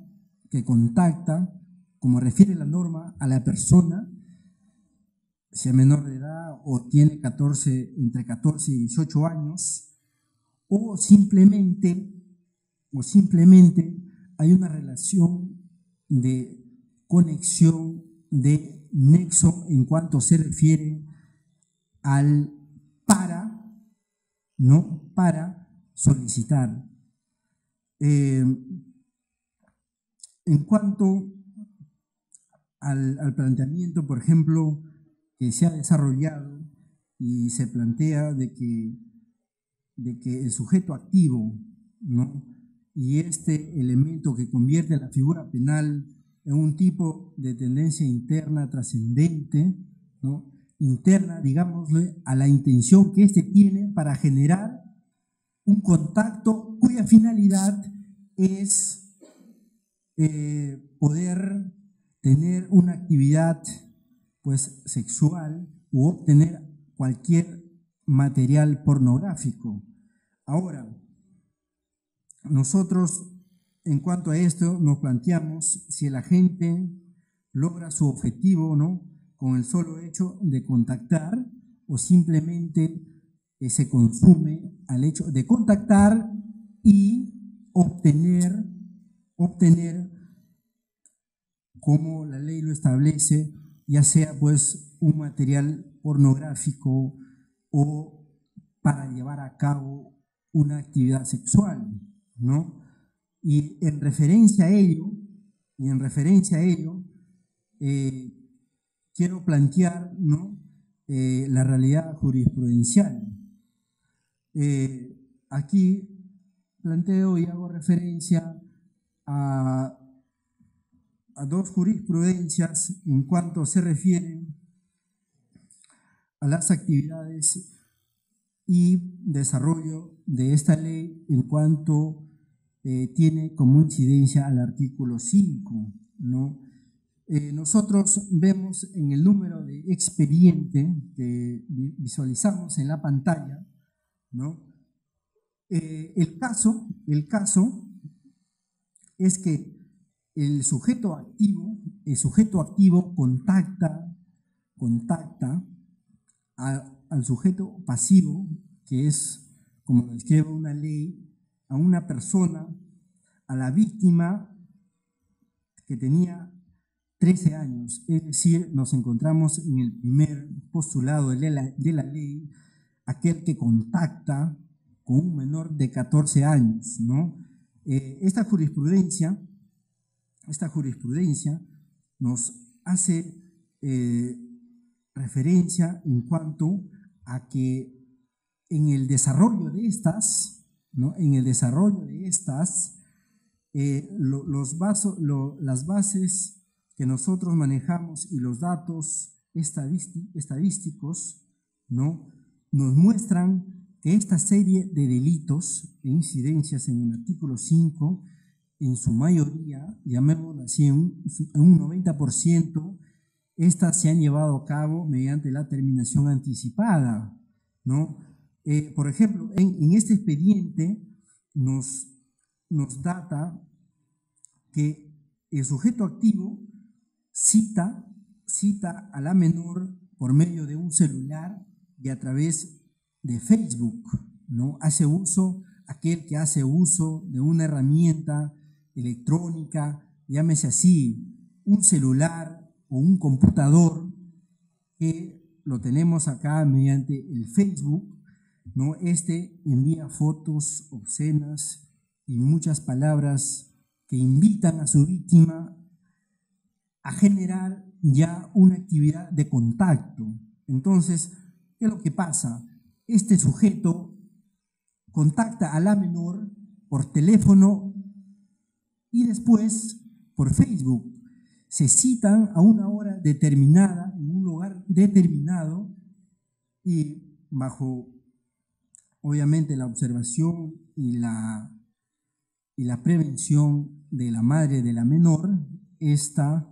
como refiere la norma, a la persona, sea menor de edad o tiene entre 14 y 18 años, o simplemente hay una relación de conexión, de nexo en cuanto se refiere al para, ¿no? Para solicitar. En cuanto al planteamiento, por ejemplo, que se ha desarrollado y se plantea de que el sujeto activo, ¿no? Y este elemento que convierte a la figura penal en un tipo de tendencia interna trascendente, ¿no? Interna, digámosle, a la intención que éste tiene para generar un contacto cuya finalidad es poder tener una actividad pues sexual u obtener cualquier material pornográfico. Ahora, nosotros en cuanto a esto nos planteamos si el agente logra su objetivo, ¿no? Con el solo hecho de contactar, o simplemente se consume al hecho de contactar y obtener, como la ley lo establece, ya sea pues un material pornográfico o para llevar a cabo una actividad sexual, ¿no? Y en referencia a ello, quiero plantear, ¿no? La realidad jurisprudencial. Aquí planteo y hago referencia a dos jurisprudencias en cuanto se refieren a las actividades y desarrollo de esta ley en cuanto tiene como incidencia al artículo 5, ¿no? Nosotros vemos en el número de expediente que visualizamos en la pantalla, ¿no? El caso es que el sujeto activo contacta al sujeto pasivo, que es, como lo describe una ley, a una persona, a la víctima que tenía 13 años. Es decir, nos encontramos en el primer postulado de la ley aquel que contacta con un menor de 14 años, ¿no? Esta jurisprudencia nos hace referencia en cuanto a que en el desarrollo de estas, ¿no? En el desarrollo de estas, las bases que nosotros manejamos y los datos estadísticos, ¿no? Nos muestran que esta serie de delitos e incidencias en el artículo 5, en su mayoría, llamémoslo así, en un 90%, estas se han llevado a cabo mediante la terminación anticipada, ¿no? Por ejemplo, en este expediente nos data que el sujeto activo cita a la menor por medio de un celular y a través de Facebook, ¿no? Aquel que hace uso de una herramienta electrónica, llámese así, un celular o un computador, que lo tenemos acá mediante el Facebook, ¿no? Este envía fotos obscenas y muchas palabras que invitan a su víctima a generar ya una actividad de contacto. Entonces, ¿qué es lo que pasa? Este sujeto contacta a la menor por teléfono y después por Facebook. Se citan a una hora determinada, en un lugar determinado, y bajo, obviamente, la observación y la prevención de la madre de la menor, esta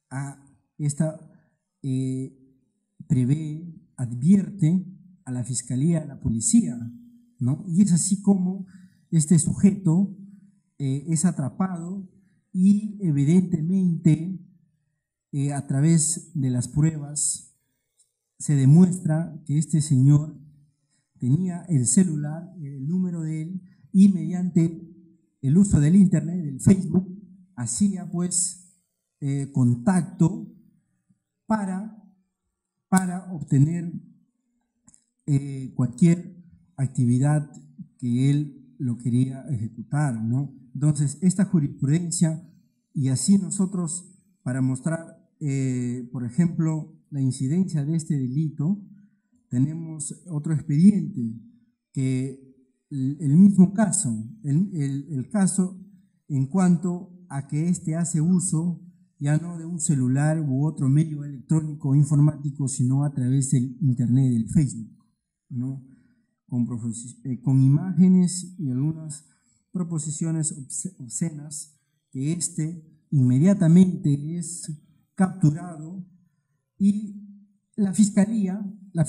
prevé, advierte a la fiscalía, a la policía, ¿no? Y es así como este sujeto es atrapado y evidentemente a través de las pruebas se demuestra que este señor tenía el celular, el número de él, y mediante el uso del internet, del Facebook, hacía pues contacto para obtener cualquier actividad que él lo quería ejecutar, ¿no? Entonces, esta jurisprudencia, y así nosotros, para mostrar, por ejemplo, la incidencia de este delito, tenemos otro expediente que el mismo caso, el caso en cuanto a que éste hace uso ya no de un celular u otro medio electrónico o informático, sino a través del internet, del Facebook, ¿no? Con imágenes y algunas proposiciones obscenas, que éste inmediatamente es capturado y la fiscalía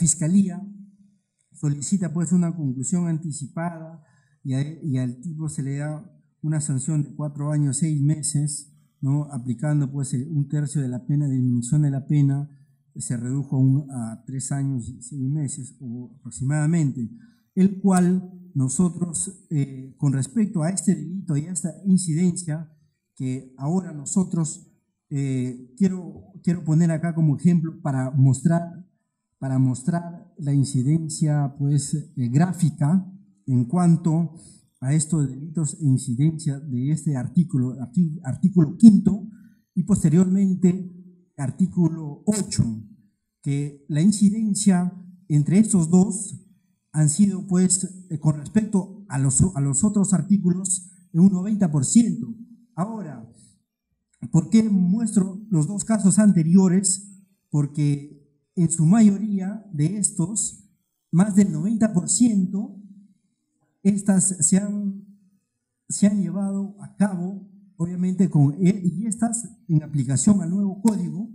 solicita pues una conclusión anticipada y al tipo se le da una sanción de 4 años, 6 meses, ¿no? Aplicando pues un tercio de la pena, disminución de la pena, se redujo a 3 años y 6 meses o aproximadamente, el cual nosotros, con respecto a este delito y a esta incidencia, que ahora nosotros quiero poner acá como ejemplo para mostrar la incidencia pues gráfica en cuanto a estos delitos e incidencia de este artículo 5 y posteriormente artículo 8, que la incidencia entre estos dos han sido pues con respecto a los otros artículos en un 90%. Ahora, ¿por qué muestro los dos casos anteriores? Porque en su mayoría de estos, más del 90%, estas se han llevado a cabo, obviamente, y estas en aplicación al nuevo código,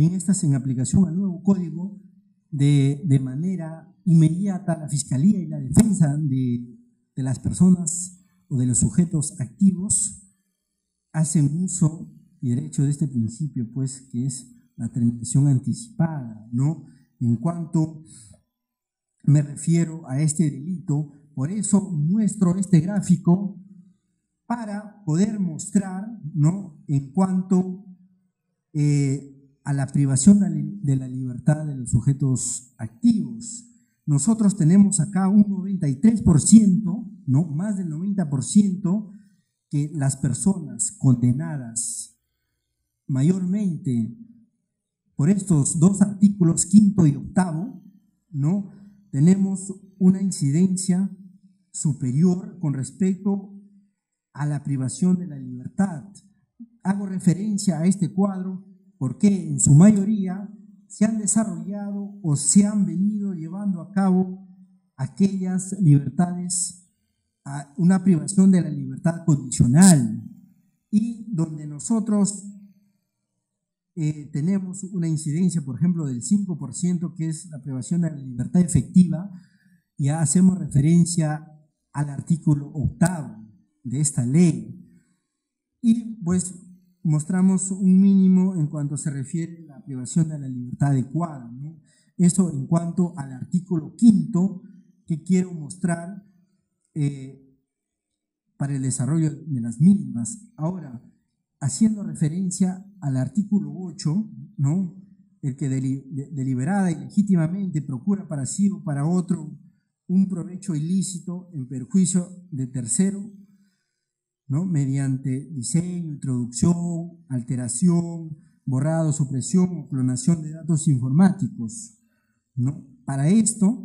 de manera inmediata. La Fiscalía y la Defensa de las personas o de los sujetos activos hacen uso y derecho de este principio, pues, que es la terminación anticipada, ¿no? En cuanto me refiero a este delito, por eso muestro este gráfico para poder mostrar, ¿no?, en cuanto a la privación de la libertad de los sujetos activos. nosotros tenemos acá un 93%, ¿no? Más del 90%, que las personas condenadas mayormente por estos dos artículos, quinto y octavo, ¿no? Tenemos una incidencia superior con respecto a la privación de la libertad. Hago referencia a este cuadro porque en su mayoría se han desarrollado o se han venido llevando a cabo aquellas libertades, una privación de la libertad condicional, y donde nosotros tenemos una incidencia, por ejemplo, del 5%, que es la privación de la libertad efectiva. Ya hacemos referencia al artículo octavo de esta ley. Y pues mostramos un mínimo en cuanto se refiere a la privación de la libertad adecuada, ¿no? Eso en cuanto al artículo quinto, que quiero mostrar para el desarrollo de las mismas. Ahora, haciendo referencia al artículo 8, ¿no? El que deliberada y legítimamente procura para sí o para otro un provecho ilícito en perjuicio de tercero, ¿no? Mediante diseño, introducción, alteración, borrado, supresión o clonación de datos informáticos, ¿no? Para esto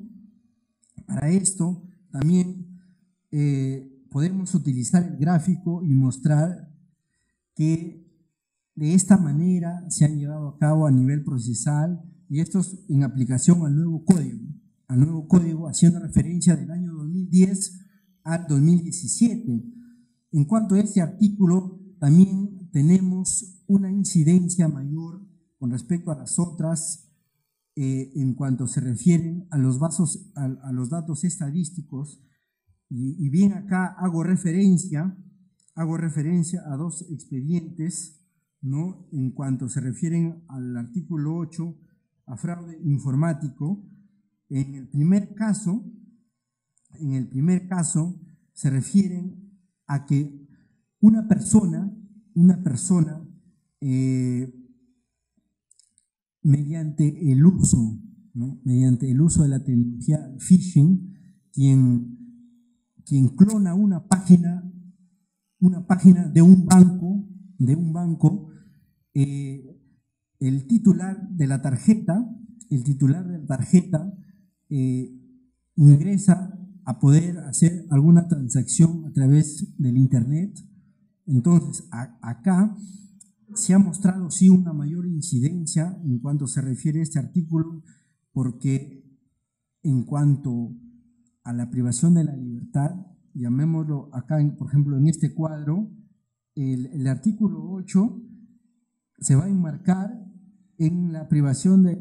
también podemos utilizar el gráfico y mostrar que de esta manera se han llevado a cabo a nivel procesal, y esto es en aplicación al nuevo código, haciendo referencia del año 2010 al 2017. En cuanto a este artículo, también tenemos una incidencia mayor con respecto a las otras en cuanto se refieren a los datos estadísticos, y bien acá hago referencia a dos expedientes, ¿no? En cuanto se refieren al artículo 8, a fraude informático. En el primer caso se refieren a que una persona mediante el uso, ¿no? Mediante el uso de la tecnología phishing, quien clona una página de un banco, el titular de la tarjeta ingresa a poder hacer alguna transacción a través del Internet. Entonces, acá se ha mostrado sí una mayor incidencia en cuanto se refiere a este artículo, porque en cuanto a la privación de la libertad, llamémoslo acá, por ejemplo, en este cuadro, el artículo 8 se va a enmarcar en la privación de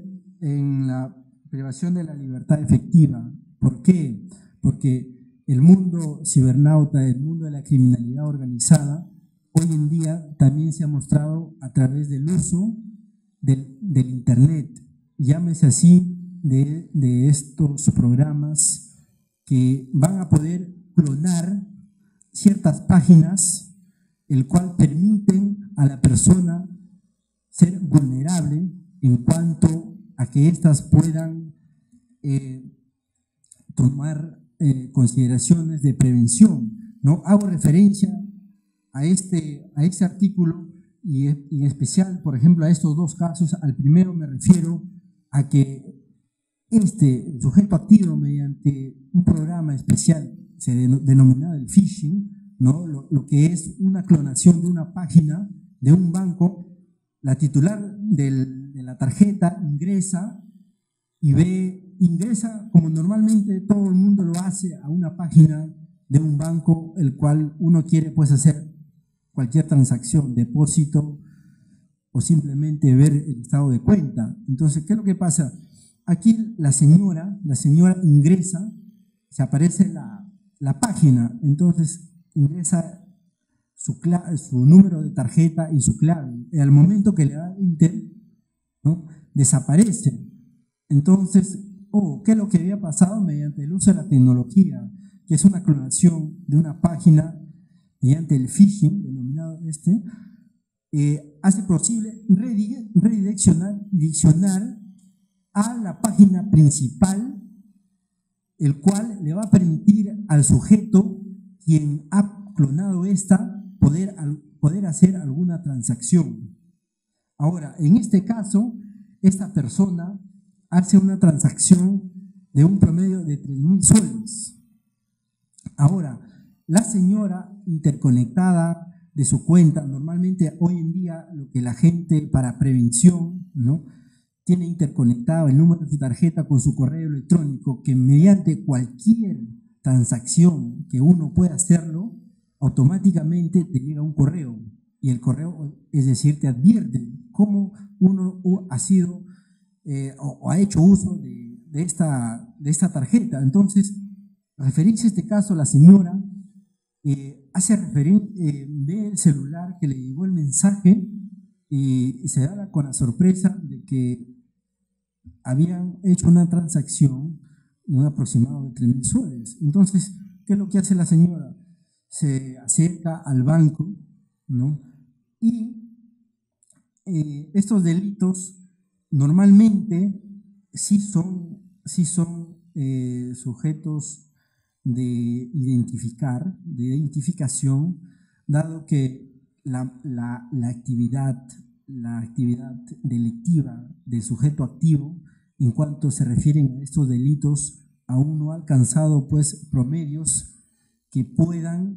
la libertad efectiva. ¿Por qué? Porque el mundo cibernauta, el mundo de la criminalidad organizada, hoy en día también se ha mostrado a través del uso del Internet, llámese así, de estos programas que van a poder clonar ciertas páginas, el cual permiten a la persona ser vulnerable en cuanto a que éstas puedan tomar consideraciones de prevención, ¿no? Hago referencia a este artículo y en especial, por ejemplo, a estos dos casos. Al primero me refiero a que el sujeto activo, mediante un programa especial denominado el phishing, ¿no? Lo que es una clonación de una página de un banco, la titular de la tarjeta ingresa como normalmente todo el mundo lo hace, a una página de un banco, el cual uno quiere pues hacer cualquier transacción, depósito o simplemente ver el estado de cuenta. Entonces, ¿qué es lo que pasa? Aquí la señora ingresa, se aparece la página, entonces ingresa su número de tarjeta y su clave. Y al momento que le da enter, ¿no? Desaparece. Entonces, ¿qué es lo que había pasado? Mediante el uso de la tecnología, que es una clonación de una página mediante el phishing, denominado hace posible redireccionar a la página principal el cual le va a permitir al sujeto, quien ha clonado esta, poder hacer alguna transacción. Ahora, en este caso, esta persona hace una transacción de un promedio de 3.000 soles. Ahora, la señora interconectada de su cuenta, normalmente hoy en día lo que la gente para prevención, ¿no?, tiene interconectado el número de su tarjeta con su correo electrónico, que mediante cualquier transacción que uno pueda hacerlo, automáticamente te llega un correo. Y el correo, es decir, te advierte cómo uno ha sido o ha hecho uso de esta tarjeta. Entonces, referirse a este caso, la señora hace ve el celular que le llegó el mensaje y se da con la sorpresa de que habían hecho una transacción de un aproximado de 3.000 soles. Entonces, ¿qué es lo que hace la señora? Se acerca al banco, ¿no? Y estos delitos normalmente sí son sujetos de identificación, dado que la actividad delictiva del sujeto activo, en cuanto se refieren a estos delitos, aún no ha alcanzado pues promedios que puedan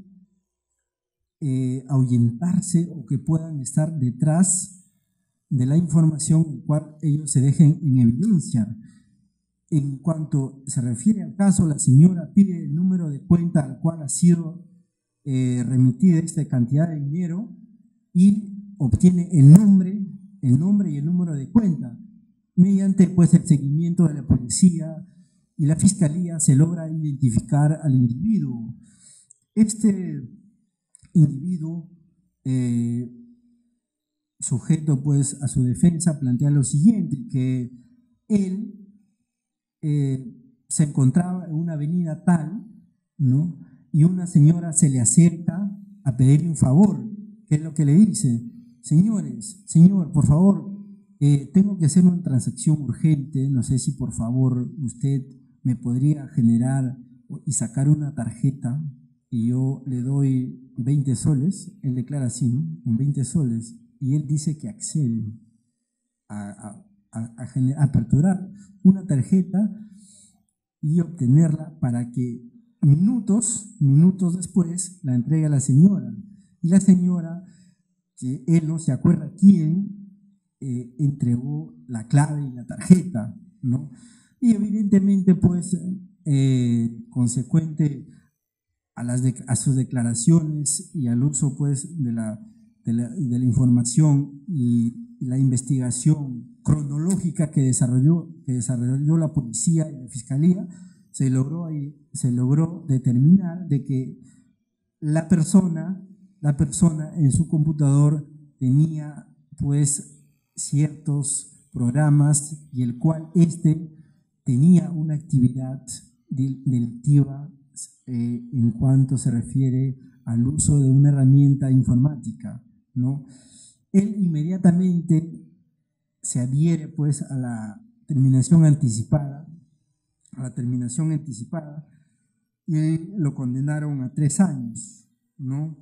ahuyentarse o que puedan estar detrás de la información en cual ellos se dejen en evidencia. En cuanto se refiere al caso, la señora pide el número de cuenta al cual ha sido remitida esta cantidad de dinero y obtiene el nombre y el número de cuenta. Mediante pues el seguimiento de la policía y la fiscalía se logra identificar al individuo. Este individuo, sujeto pues a su defensa, plantea lo siguiente, que él se encontraba en una avenida tal, ¿no?, y una señora se le acerca a pedirle un favor. ¿Qué es lo que le dice? Señor, por favor, tengo que hacer una transacción urgente, no sé si por favor usted me podría generar y sacar una tarjeta y yo le doy 20 soles, él declara así, ¿no?, 20 soles, y él dice que accede a aperturar una tarjeta y obtenerla para que minutos después la entregue a la señora. Y la señora, que él no se acuerda quién, entregó la clave y la tarjeta, ¿no? Y evidentemente, pues, consecuente a sus declaraciones y al uso, pues, de la información y la investigación cronológica que desarrolló la policía y la fiscalía, se logró determinar de que la persona en su computador tenía pues ciertos programas y el cual tenía una actividad delictiva en cuanto se refiere al uso de una herramienta informática, ¿no? Él inmediatamente se adhiere pues a la terminación anticipada, y lo condenaron a 3 años, ¿no?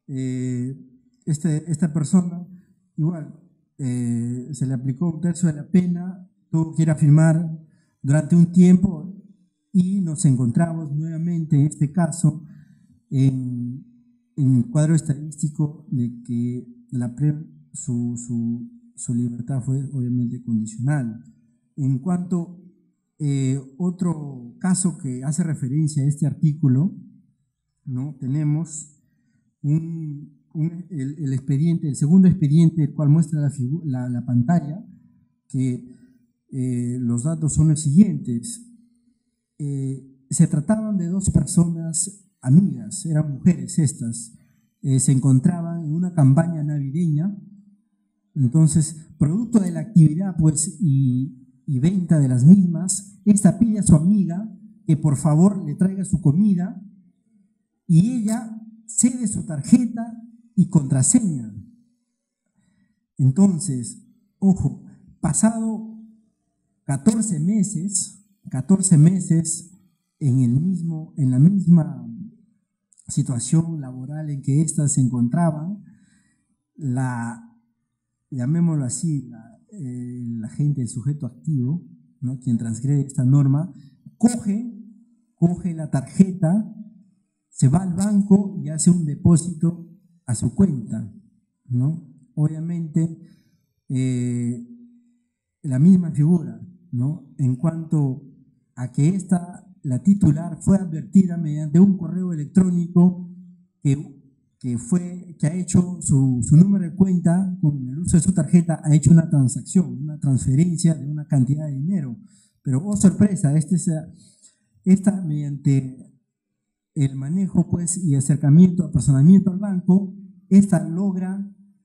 Esta persona, igual, se le aplicó 1/3 de la pena, tuvo que ir a firmar durante un tiempo y nos encontramos nuevamente en este caso en el cuadro estadístico de que su libertad fue obviamente condicional. En cuanto otro caso que hace referencia a este artículo, ¿no?, tenemos el expediente, el segundo expediente, el cual muestra la pantalla, que los datos son los siguientes. Se trataban de 2 personas amigas, eran mujeres estas, se encontraban en una campaña navideña. Entonces, producto de la actividad pues y venta de las mismas, esta pide a su amiga que por favor le traiga su comida y ella cede su tarjeta y contraseña. Entonces, ojo, pasado 14 meses, en la misma situación laboral en que éstas se encontraban, llamémoslo así, el agente, el sujeto activo, ¿no?, quien transgrede esta norma, coge la tarjeta, se va al banco y hace un depósito a su cuenta, ¿no? Obviamente, la misma figura, ¿no?, en cuanto a que la titular fue advertida mediante un correo electrónico que ha hecho su número de cuenta, con el uso de su tarjeta, ha hecho una transacción, una transferencia de una cantidad de dinero. Pero, oh sorpresa, esta mediante el manejo, pues, y acercamiento, apersonamiento al banco, esta logra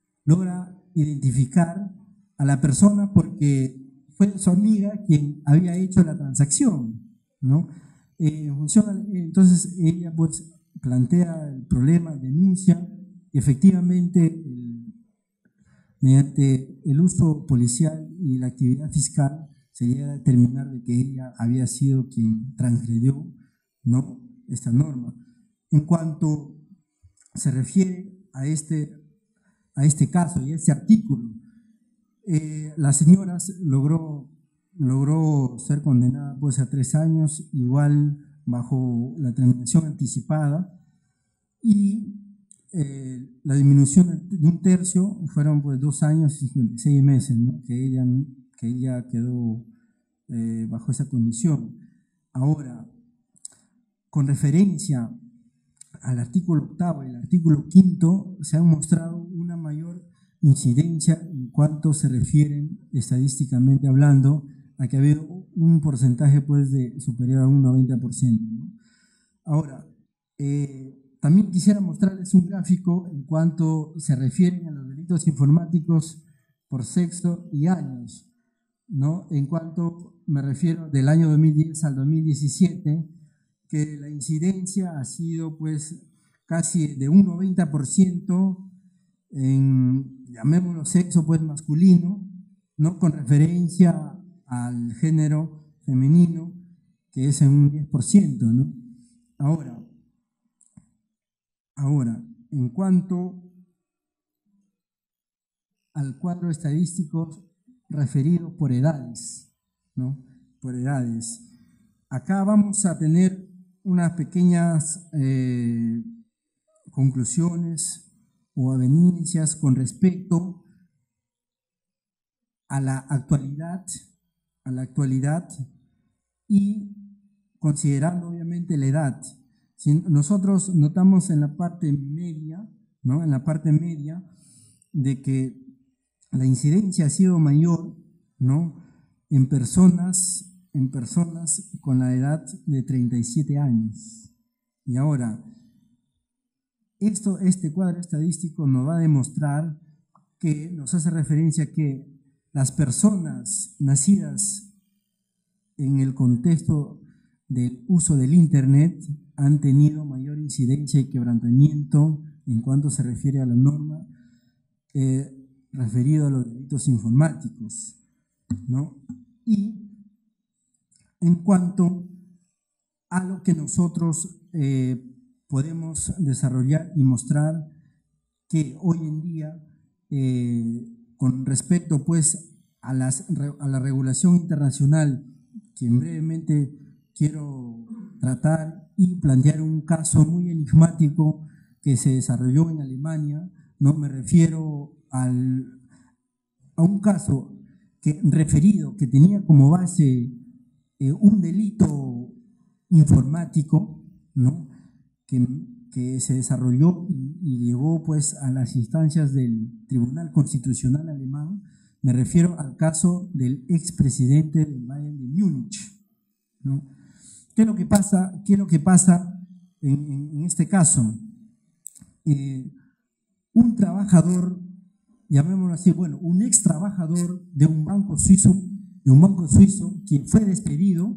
identificar a la persona porque fue su amiga quien había hecho la transacción, ¿no? Entonces ella, pues, plantea el problema, denuncia, y efectivamente, mediante el uso policial y la actividad fiscal, se llega a determinar de que ella había sido quien transgredió, ¿no?, esta norma. En cuanto se refiere a este caso y a este artículo, la señora logró ser condenada, pues, a 3 años, igual bajo la terminación anticipada, y la disminución de 1/3 fueron, pues, 2 años y 56 meses, ¿no?, que ella quedó bajo esa condición. Ahora, con referencia al artículo 8 y el artículo 5, se ha mostrado una mayor incidencia en cuanto se refieren, estadísticamente hablando, a que ha habido un porcentaje, pues, superior a un 90%, ¿no? Ahora, también quisiera mostrarles un gráfico en cuanto se refieren a los delitos informáticos por sexo y años, ¿no? En cuanto me refiero del año 2010 al 2017, que la incidencia ha sido, pues, casi de un 90% en, llamémoslo, sexo, pues, masculino, ¿no?, con referencia al género femenino, que es en un 10%, ¿no? Ahora, en cuanto al cuadro estadístico referido por edades, ¿no?, por edades, acá vamos a tener unas pequeñas conclusiones o avenencias con respecto a la actualidad y considerando obviamente la edad. Si nosotros notamos en la parte media, ¿no?, en la parte media, de que la incidencia ha sido mayor, ¿no?, en personas con la edad de 37 años. Y ahora, este cuadro estadístico nos va a demostrar que nos hace referencia a que las personas nacidas en el contexto del uso del Internet han tenido mayor incidencia y quebrantamiento en cuanto se refiere a la norma referido a los delitos informáticos, ¿no? Y en cuanto a lo que nosotros podemos desarrollar y mostrar, que hoy en día, con respecto, pues, a la regulación internacional, que brevemente quiero tratar y plantear un caso muy enigmático que se desarrolló en Alemania, ¿no? Me refiero a un caso que tenía como base un delito informático, ¿no?, que se desarrolló y llegó, pues, a las instancias del Tribunal Constitucional alemán. Me refiero al caso del expresidente del Bayern de Múnich, ¿no? ¿Qué es lo que pasa en este caso? Un trabajador, llamémoslo así, bueno, un ex trabajador de un banco suizo, quien fue despedido,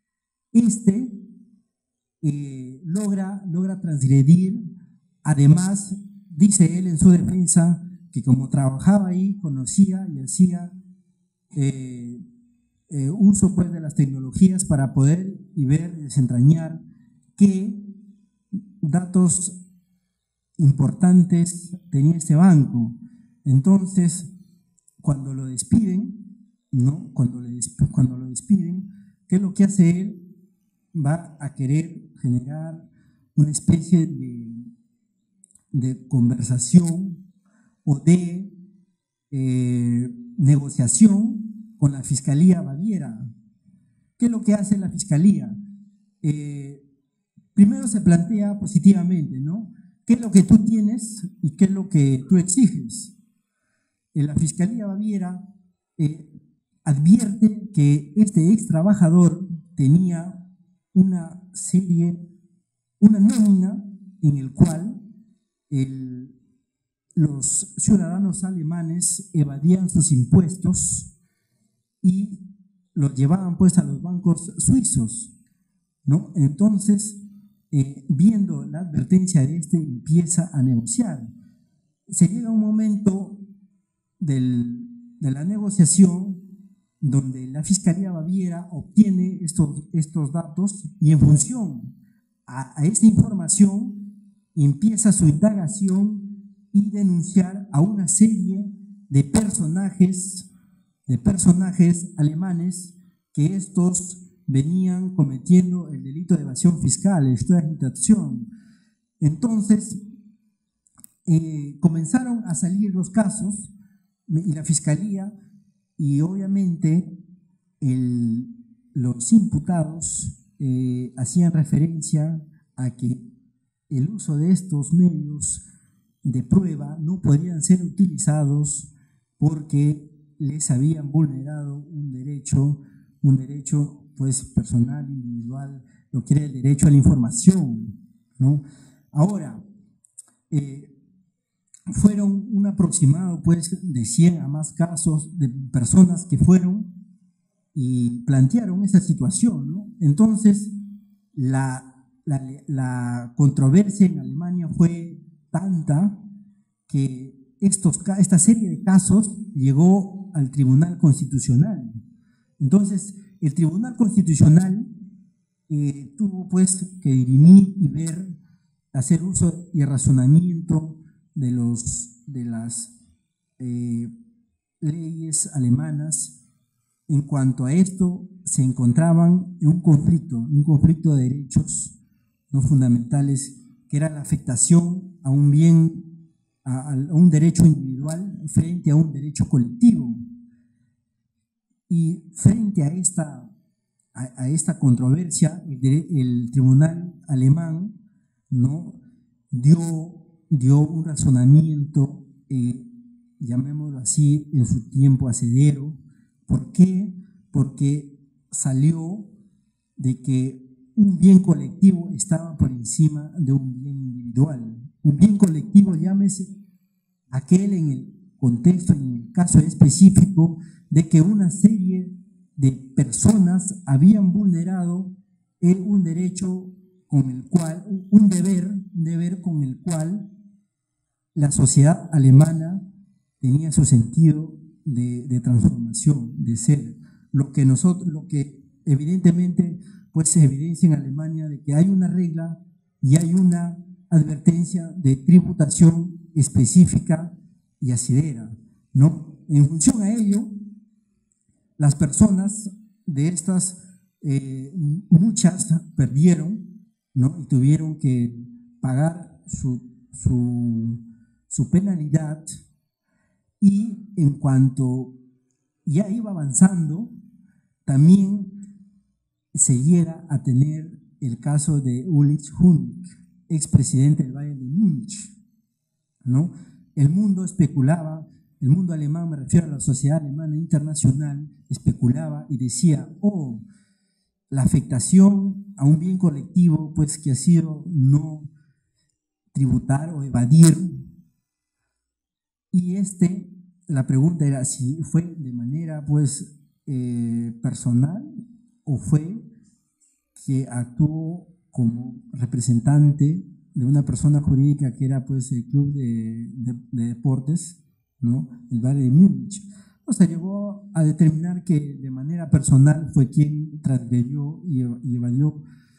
logra transgredir. Además, dice él en su defensa que como trabajaba ahí, conocía y hacía uso, pues, de las tecnologías para poder y ver, desentrañar qué datos importantes tenía este banco. Entonces, cuando lo despiden, ¿no? Cuando lo despiden, ¿qué es lo que hace él? Va a querer generar una especie de conversación o de negociación con la Fiscalía Baviera. ¿Qué es lo que hace la Fiscalía? Primero se plantea positivamente, ¿no? ¿Qué es lo que tú tienes y qué es lo que tú exiges? La Fiscalía Baviera advierte que este ex trabajador tenía una nómina en el cual los ciudadanos alemanes evadían sus impuestos y los llevaban pues a los bancos suizos, ¿no? Entonces, viendo la advertencia de este, empieza a negociar. Se llega a un momento de la negociación donde la Fiscalía Baviera obtiene estos datos y en función a esta información empieza su indagación y denunciar a una serie de personajes alemanes que estos venían cometiendo el delito de evasión fiscal, extragitación. Entonces, comenzaron a salir los casos y la Fiscalía y obviamente los imputados hacían referencia a que el uso de estos medios de prueba no podían ser utilizados porque les habían vulnerado un derecho pues personal, individual, lo que era el derecho a la información, ¿no? Ahora, fueron un aproximado pues de 100 a más casos de personas que fueron y plantearon esa situación, ¿no? Entonces, la controversia en Alemania fue tanta que esta serie de casos llegó al Tribunal Constitucional. Entonces, el Tribunal Constitucional tuvo pues que dirimir y ver, hacer uso y razonamiento de las leyes alemanas. En cuanto a esto, se encontraban en un conflicto de derechos no fundamentales, que era la afectación a un bien, a un derecho individual frente a un derecho colectivo. Y frente a esta controversia, el tribunal alemán, ¿no?, dio un razonamiento, llamémoslo así, en su tiempo hacedero. ¿Por qué? Porque salió de que un bien colectivo estaba por encima de un bien individual. Un bien colectivo, llámese aquel en el contexto, en el caso específico, de que una serie de personas habían vulnerado un derecho con el cual, un deber con el cual la sociedad alemana tenía su sentido de transformación, de ser. Lo que evidentemente pues se evidencia en Alemania de que hay una regla y hay una advertencia de tributación específica y asidera, ¿no? En función a ello, las personas de estas, muchas perdieron, ¿no?, y tuvieron que pagar su penalidad. Y en cuanto ya iba avanzando, también se llega a tener el caso de Ulrich Hunig, expresidente del Bayern de Múnich, ¿no? El mundo especulaba, el mundo alemán, me refiero a la sociedad alemana internacional, especulaba y decía, la afectación a un bien colectivo, pues que ha sido no tributar o evadir. Y la pregunta era si fue de manera pues personal o fue que actuó como representante de una persona jurídica que era pues el club de deportes, ¿no?, el Bayern de Múnich. se llegó a determinar que de manera personal fue quien transgredió y evadió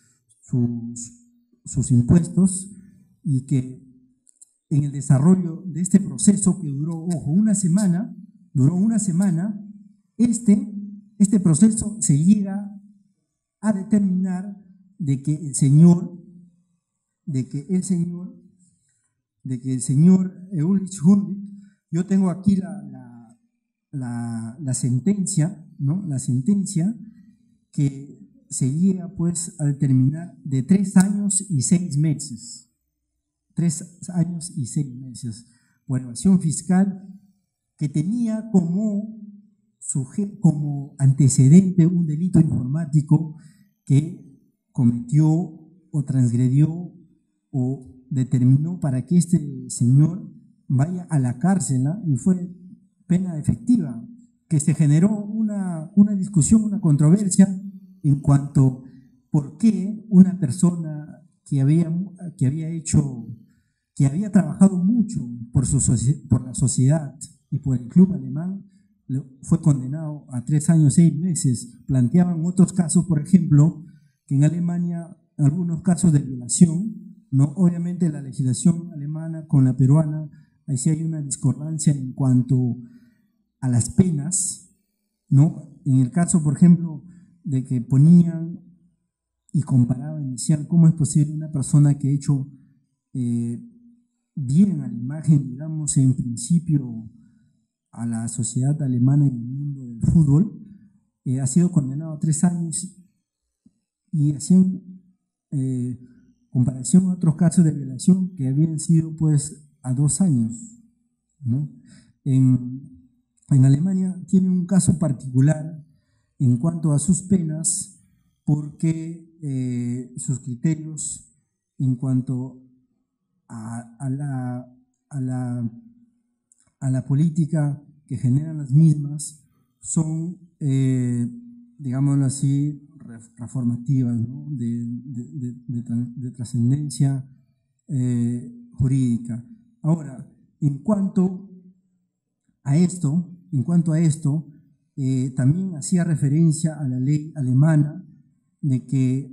sus impuestos, y que en el desarrollo de este proceso que duró, ojo, duró una semana, este proceso se llega a determinar de que el señor Ulrich Hurwitz, yo tengo aquí la sentencia, ¿no? La sentencia que se llega pues a determinar de 3 años y 6 meses. 3 años y 6 meses por evasión fiscal, que tenía como antecedente un delito informático que cometió o transgredió o determinó para que este señor vaya a la cárcel, ¿no? Y fue pena efectiva, que se generó una discusión, una controversia en cuanto por qué una persona que había trabajado mucho por la sociedad y por el club alemán fue condenado a 3 años, 6 meses. Planteaban otros casos, por ejemplo, que en Alemania algunos casos de violación, ¿no? Obviamente la legislación alemana con la peruana, ahí sí hay una discordancia en cuanto a las penas, ¿no? En el caso, por ejemplo, de que ponían y comparaban, decían, ¿cómo es posible una persona que ha hecho bien a la imagen, digamos, en principio a la sociedad alemana en el mundo del fútbol, ha sido condenado a 3 años, y hacían comparación a otros casos de violación que habían sido pues a 2 años, ¿no? En Alemania tiene un caso particular en cuanto a sus penas, porque sus criterios en cuanto a la política que generan las mismas son, digámoslo así, reformativas, ¿no? de trascendencia jurídica. Ahora, en cuanto a esto, también hacía referencia a la ley alemana de que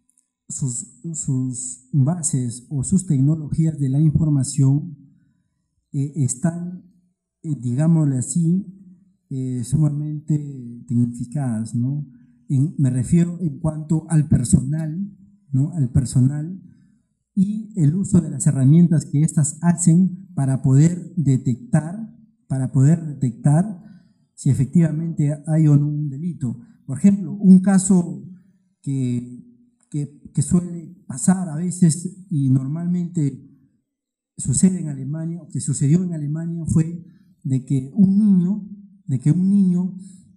sus bases o sus tecnologías de la información están, digámoslo así, sumamente tecnificadas, ¿no? Me refiero en cuanto al personal, ¿no? Al personal y el uso de las herramientas que éstas hacen para poder detectar si efectivamente hay o no un delito. Por ejemplo, un caso que suele pasar a veces y normalmente sucede en Alemania, o que sucedió en Alemania, fue de que un niño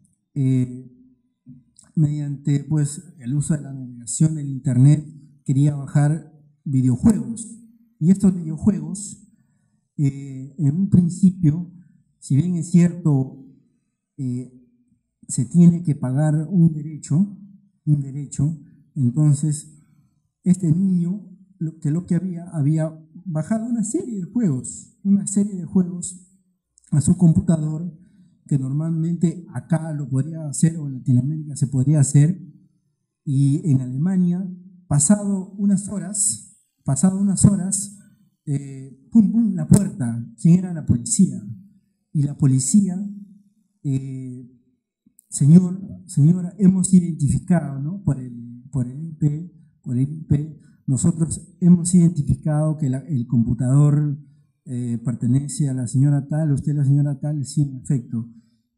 mediante pues el uso de la navegación del internet quería bajar videojuegos, y estos videojuegos en un principio, si bien es cierto, se tiene que pagar un derecho, entonces este niño lo que había bajado una serie de juegos a su computador, que normalmente acá lo podría hacer o en Latinoamérica se podría hacer, y en Alemania, pasado unas horas, pum, pum, la puerta. ¿Quién era? La policía. Y la policía, señora, hemos identificado, ¿no? Por el IP, nosotros hemos identificado que el computador pertenece a la señora tal, usted es la señora tal, sí, en efecto.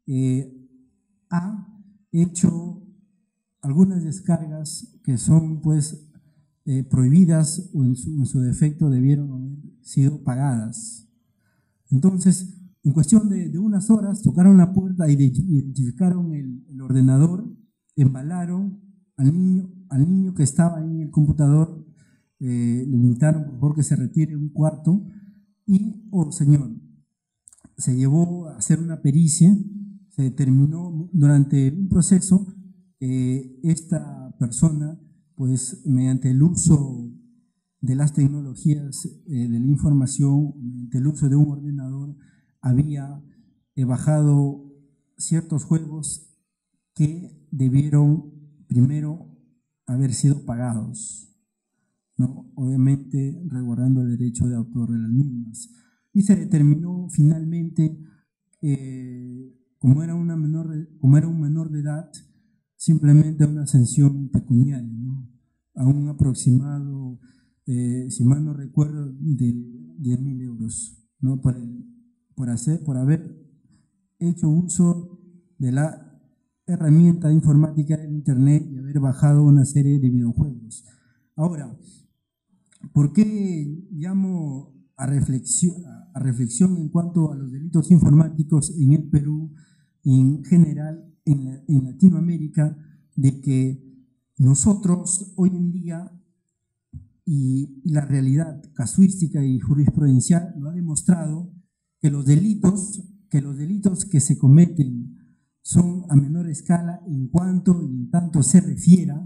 Ha hecho algunas descargas que son pues prohibidas, o en su defecto debieron haber sido pagadas. Entonces, en cuestión de unas horas, tocaron la puerta, identificaron el ordenador, embalaron al niño que estaba en el computador, le invitaron por favor que se retire a un cuarto, y, señor, se llevó a hacer una pericia. Se determinó durante un proceso, esta persona, pues mediante el uso de las tecnologías de la información, mediante el uso de un ordenador, había bajado ciertos juegos que debieron primero haber sido pagados, ¿no? Obviamente resguardando el derecho de autor de las mismas. Y se determinó finalmente, como era un menor de edad, simplemente una sanción pecuniaria, ¿no? A un aproximado, si mal no recuerdo, de 10.000 euros, ¿no? Por haber hecho uso de la herramienta informática del Internet y haber bajado una serie de videojuegos. Ahora, ¿por qué llamo a reflexión en cuanto a los delitos informáticos en el Perú y en general en Latinoamérica? De que nosotros hoy en día, y la realidad casuística y jurisprudencial lo ha demostrado, que los delitos que se cometen son a menor escala en tanto se refiere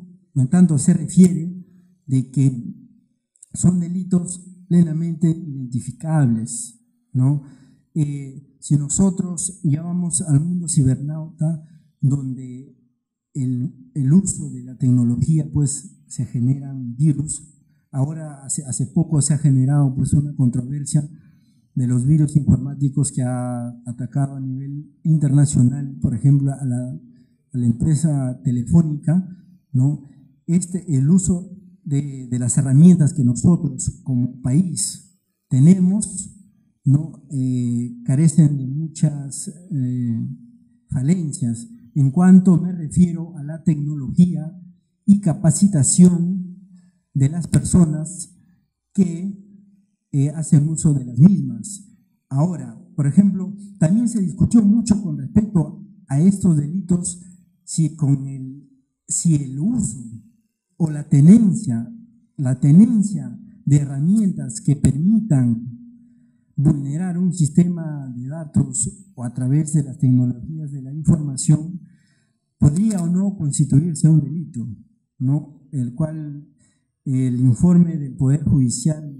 de que son delitos plenamente identificables, ¿no? Si nosotros ya vamos al mundo cibernauta, donde el uso de la tecnología, pues se generan virus. Ahora, hace poco se ha generado pues una controversia de los virus informáticos que ha atacado a nivel internacional, por ejemplo, a la empresa telefónica, ¿no? El uso de las herramientas que nosotros como país tenemos, ¿no? Carecen de muchas falencias en cuanto me refiero a la tecnología y capacitación de las personas que hacen uso de las mismas. Ahora, por ejemplo, también se discutió mucho con respecto a estos delitos si el uso o la tenencia de herramientas que permitan vulnerar un sistema de datos o a través de las tecnologías de la información podría o no constituirse un delito, ¿no? El cual el informe del Poder Judicial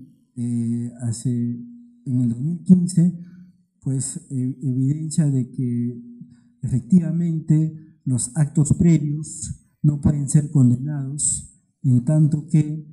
en el 2015 pues evidencia de que efectivamente los actos previos no pueden ser condenados, en tanto que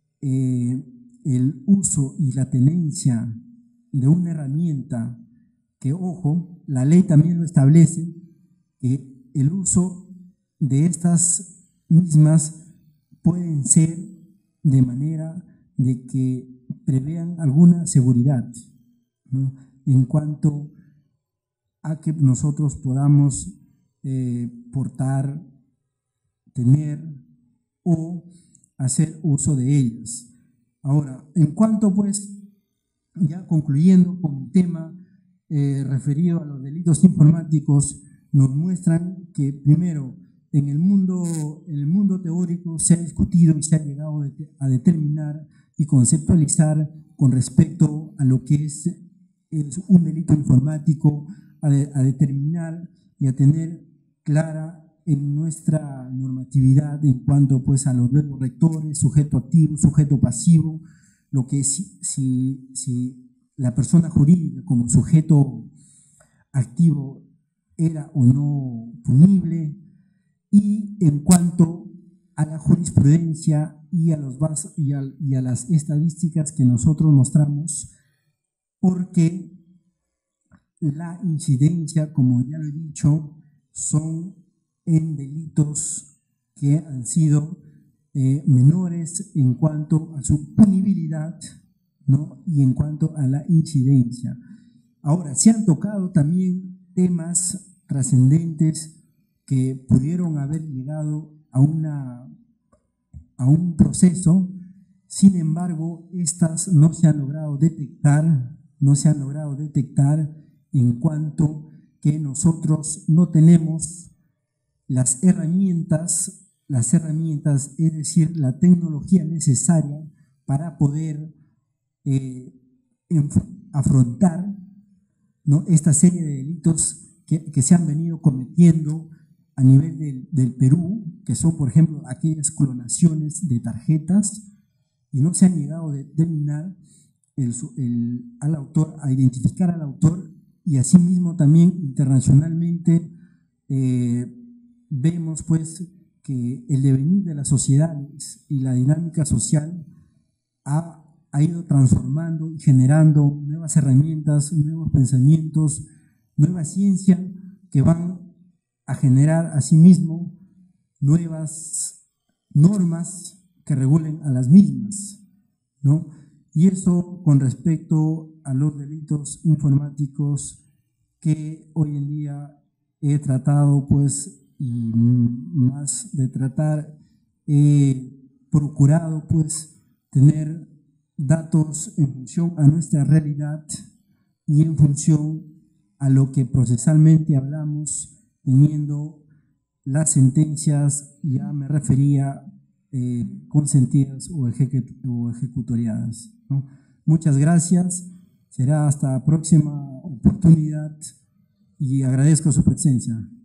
el uso y la tenencia de una herramienta que, ojo, la ley también lo establece, que el uso de estas mismas pueden ser de manera de que prevean alguna seguridad, ¿no? En cuanto a que nosotros podamos portar, tener o hacer uso de ellas. Ahora, en cuanto pues, ya concluyendo con el tema referido a los delitos informáticos, nos muestran que primero en el mundo teórico se ha discutido y se ha llegado a determinar y conceptualizar con respecto a lo que es un delito informático, a determinar y a tener clara en nuestra normatividad en cuanto pues a los verbos rectores, sujeto activo, sujeto pasivo, lo que si la persona jurídica como sujeto activo era o no punible, y en cuanto a la jurisprudencia y a las estadísticas que nosotros mostramos, porque la incidencia, como ya lo he dicho, son en delitos que han sido menores en cuanto a su punibilidad, ¿no? Y en cuanto a la incidencia. Ahora, se han tocado también temas trascendentes que pudieron haber llegado a un proceso, sin embargo, estas no se han logrado detectar en cuanto que nosotros no tenemos las herramientas, es decir, la tecnología necesaria para poder afrontar, ¿no?, esta serie de delitos que se han venido cometiendo a nivel del Perú, que son, por ejemplo, aquellas clonaciones de tarjetas, y no se han llegado a determinar al autor, a identificar al autor, y asimismo también internacionalmente vemos pues que el devenir de las sociedades y la dinámica social ha ido transformando y generando nuevas herramientas, nuevos pensamientos, nueva ciencia que van a generar asimismo nuevas normas que regulen a las mismas, ¿no? Y eso con respecto a los delitos informáticos que hoy en día he tratado, pues, y más de tratar, he procurado, pues, tener datos en función a nuestra realidad y en función a lo que procesalmente hablamos, teniendo las sentencias, ya me refería, consentidas o ejecutoriadas, ¿no? Muchas gracias, será hasta la próxima oportunidad y agradezco su presencia.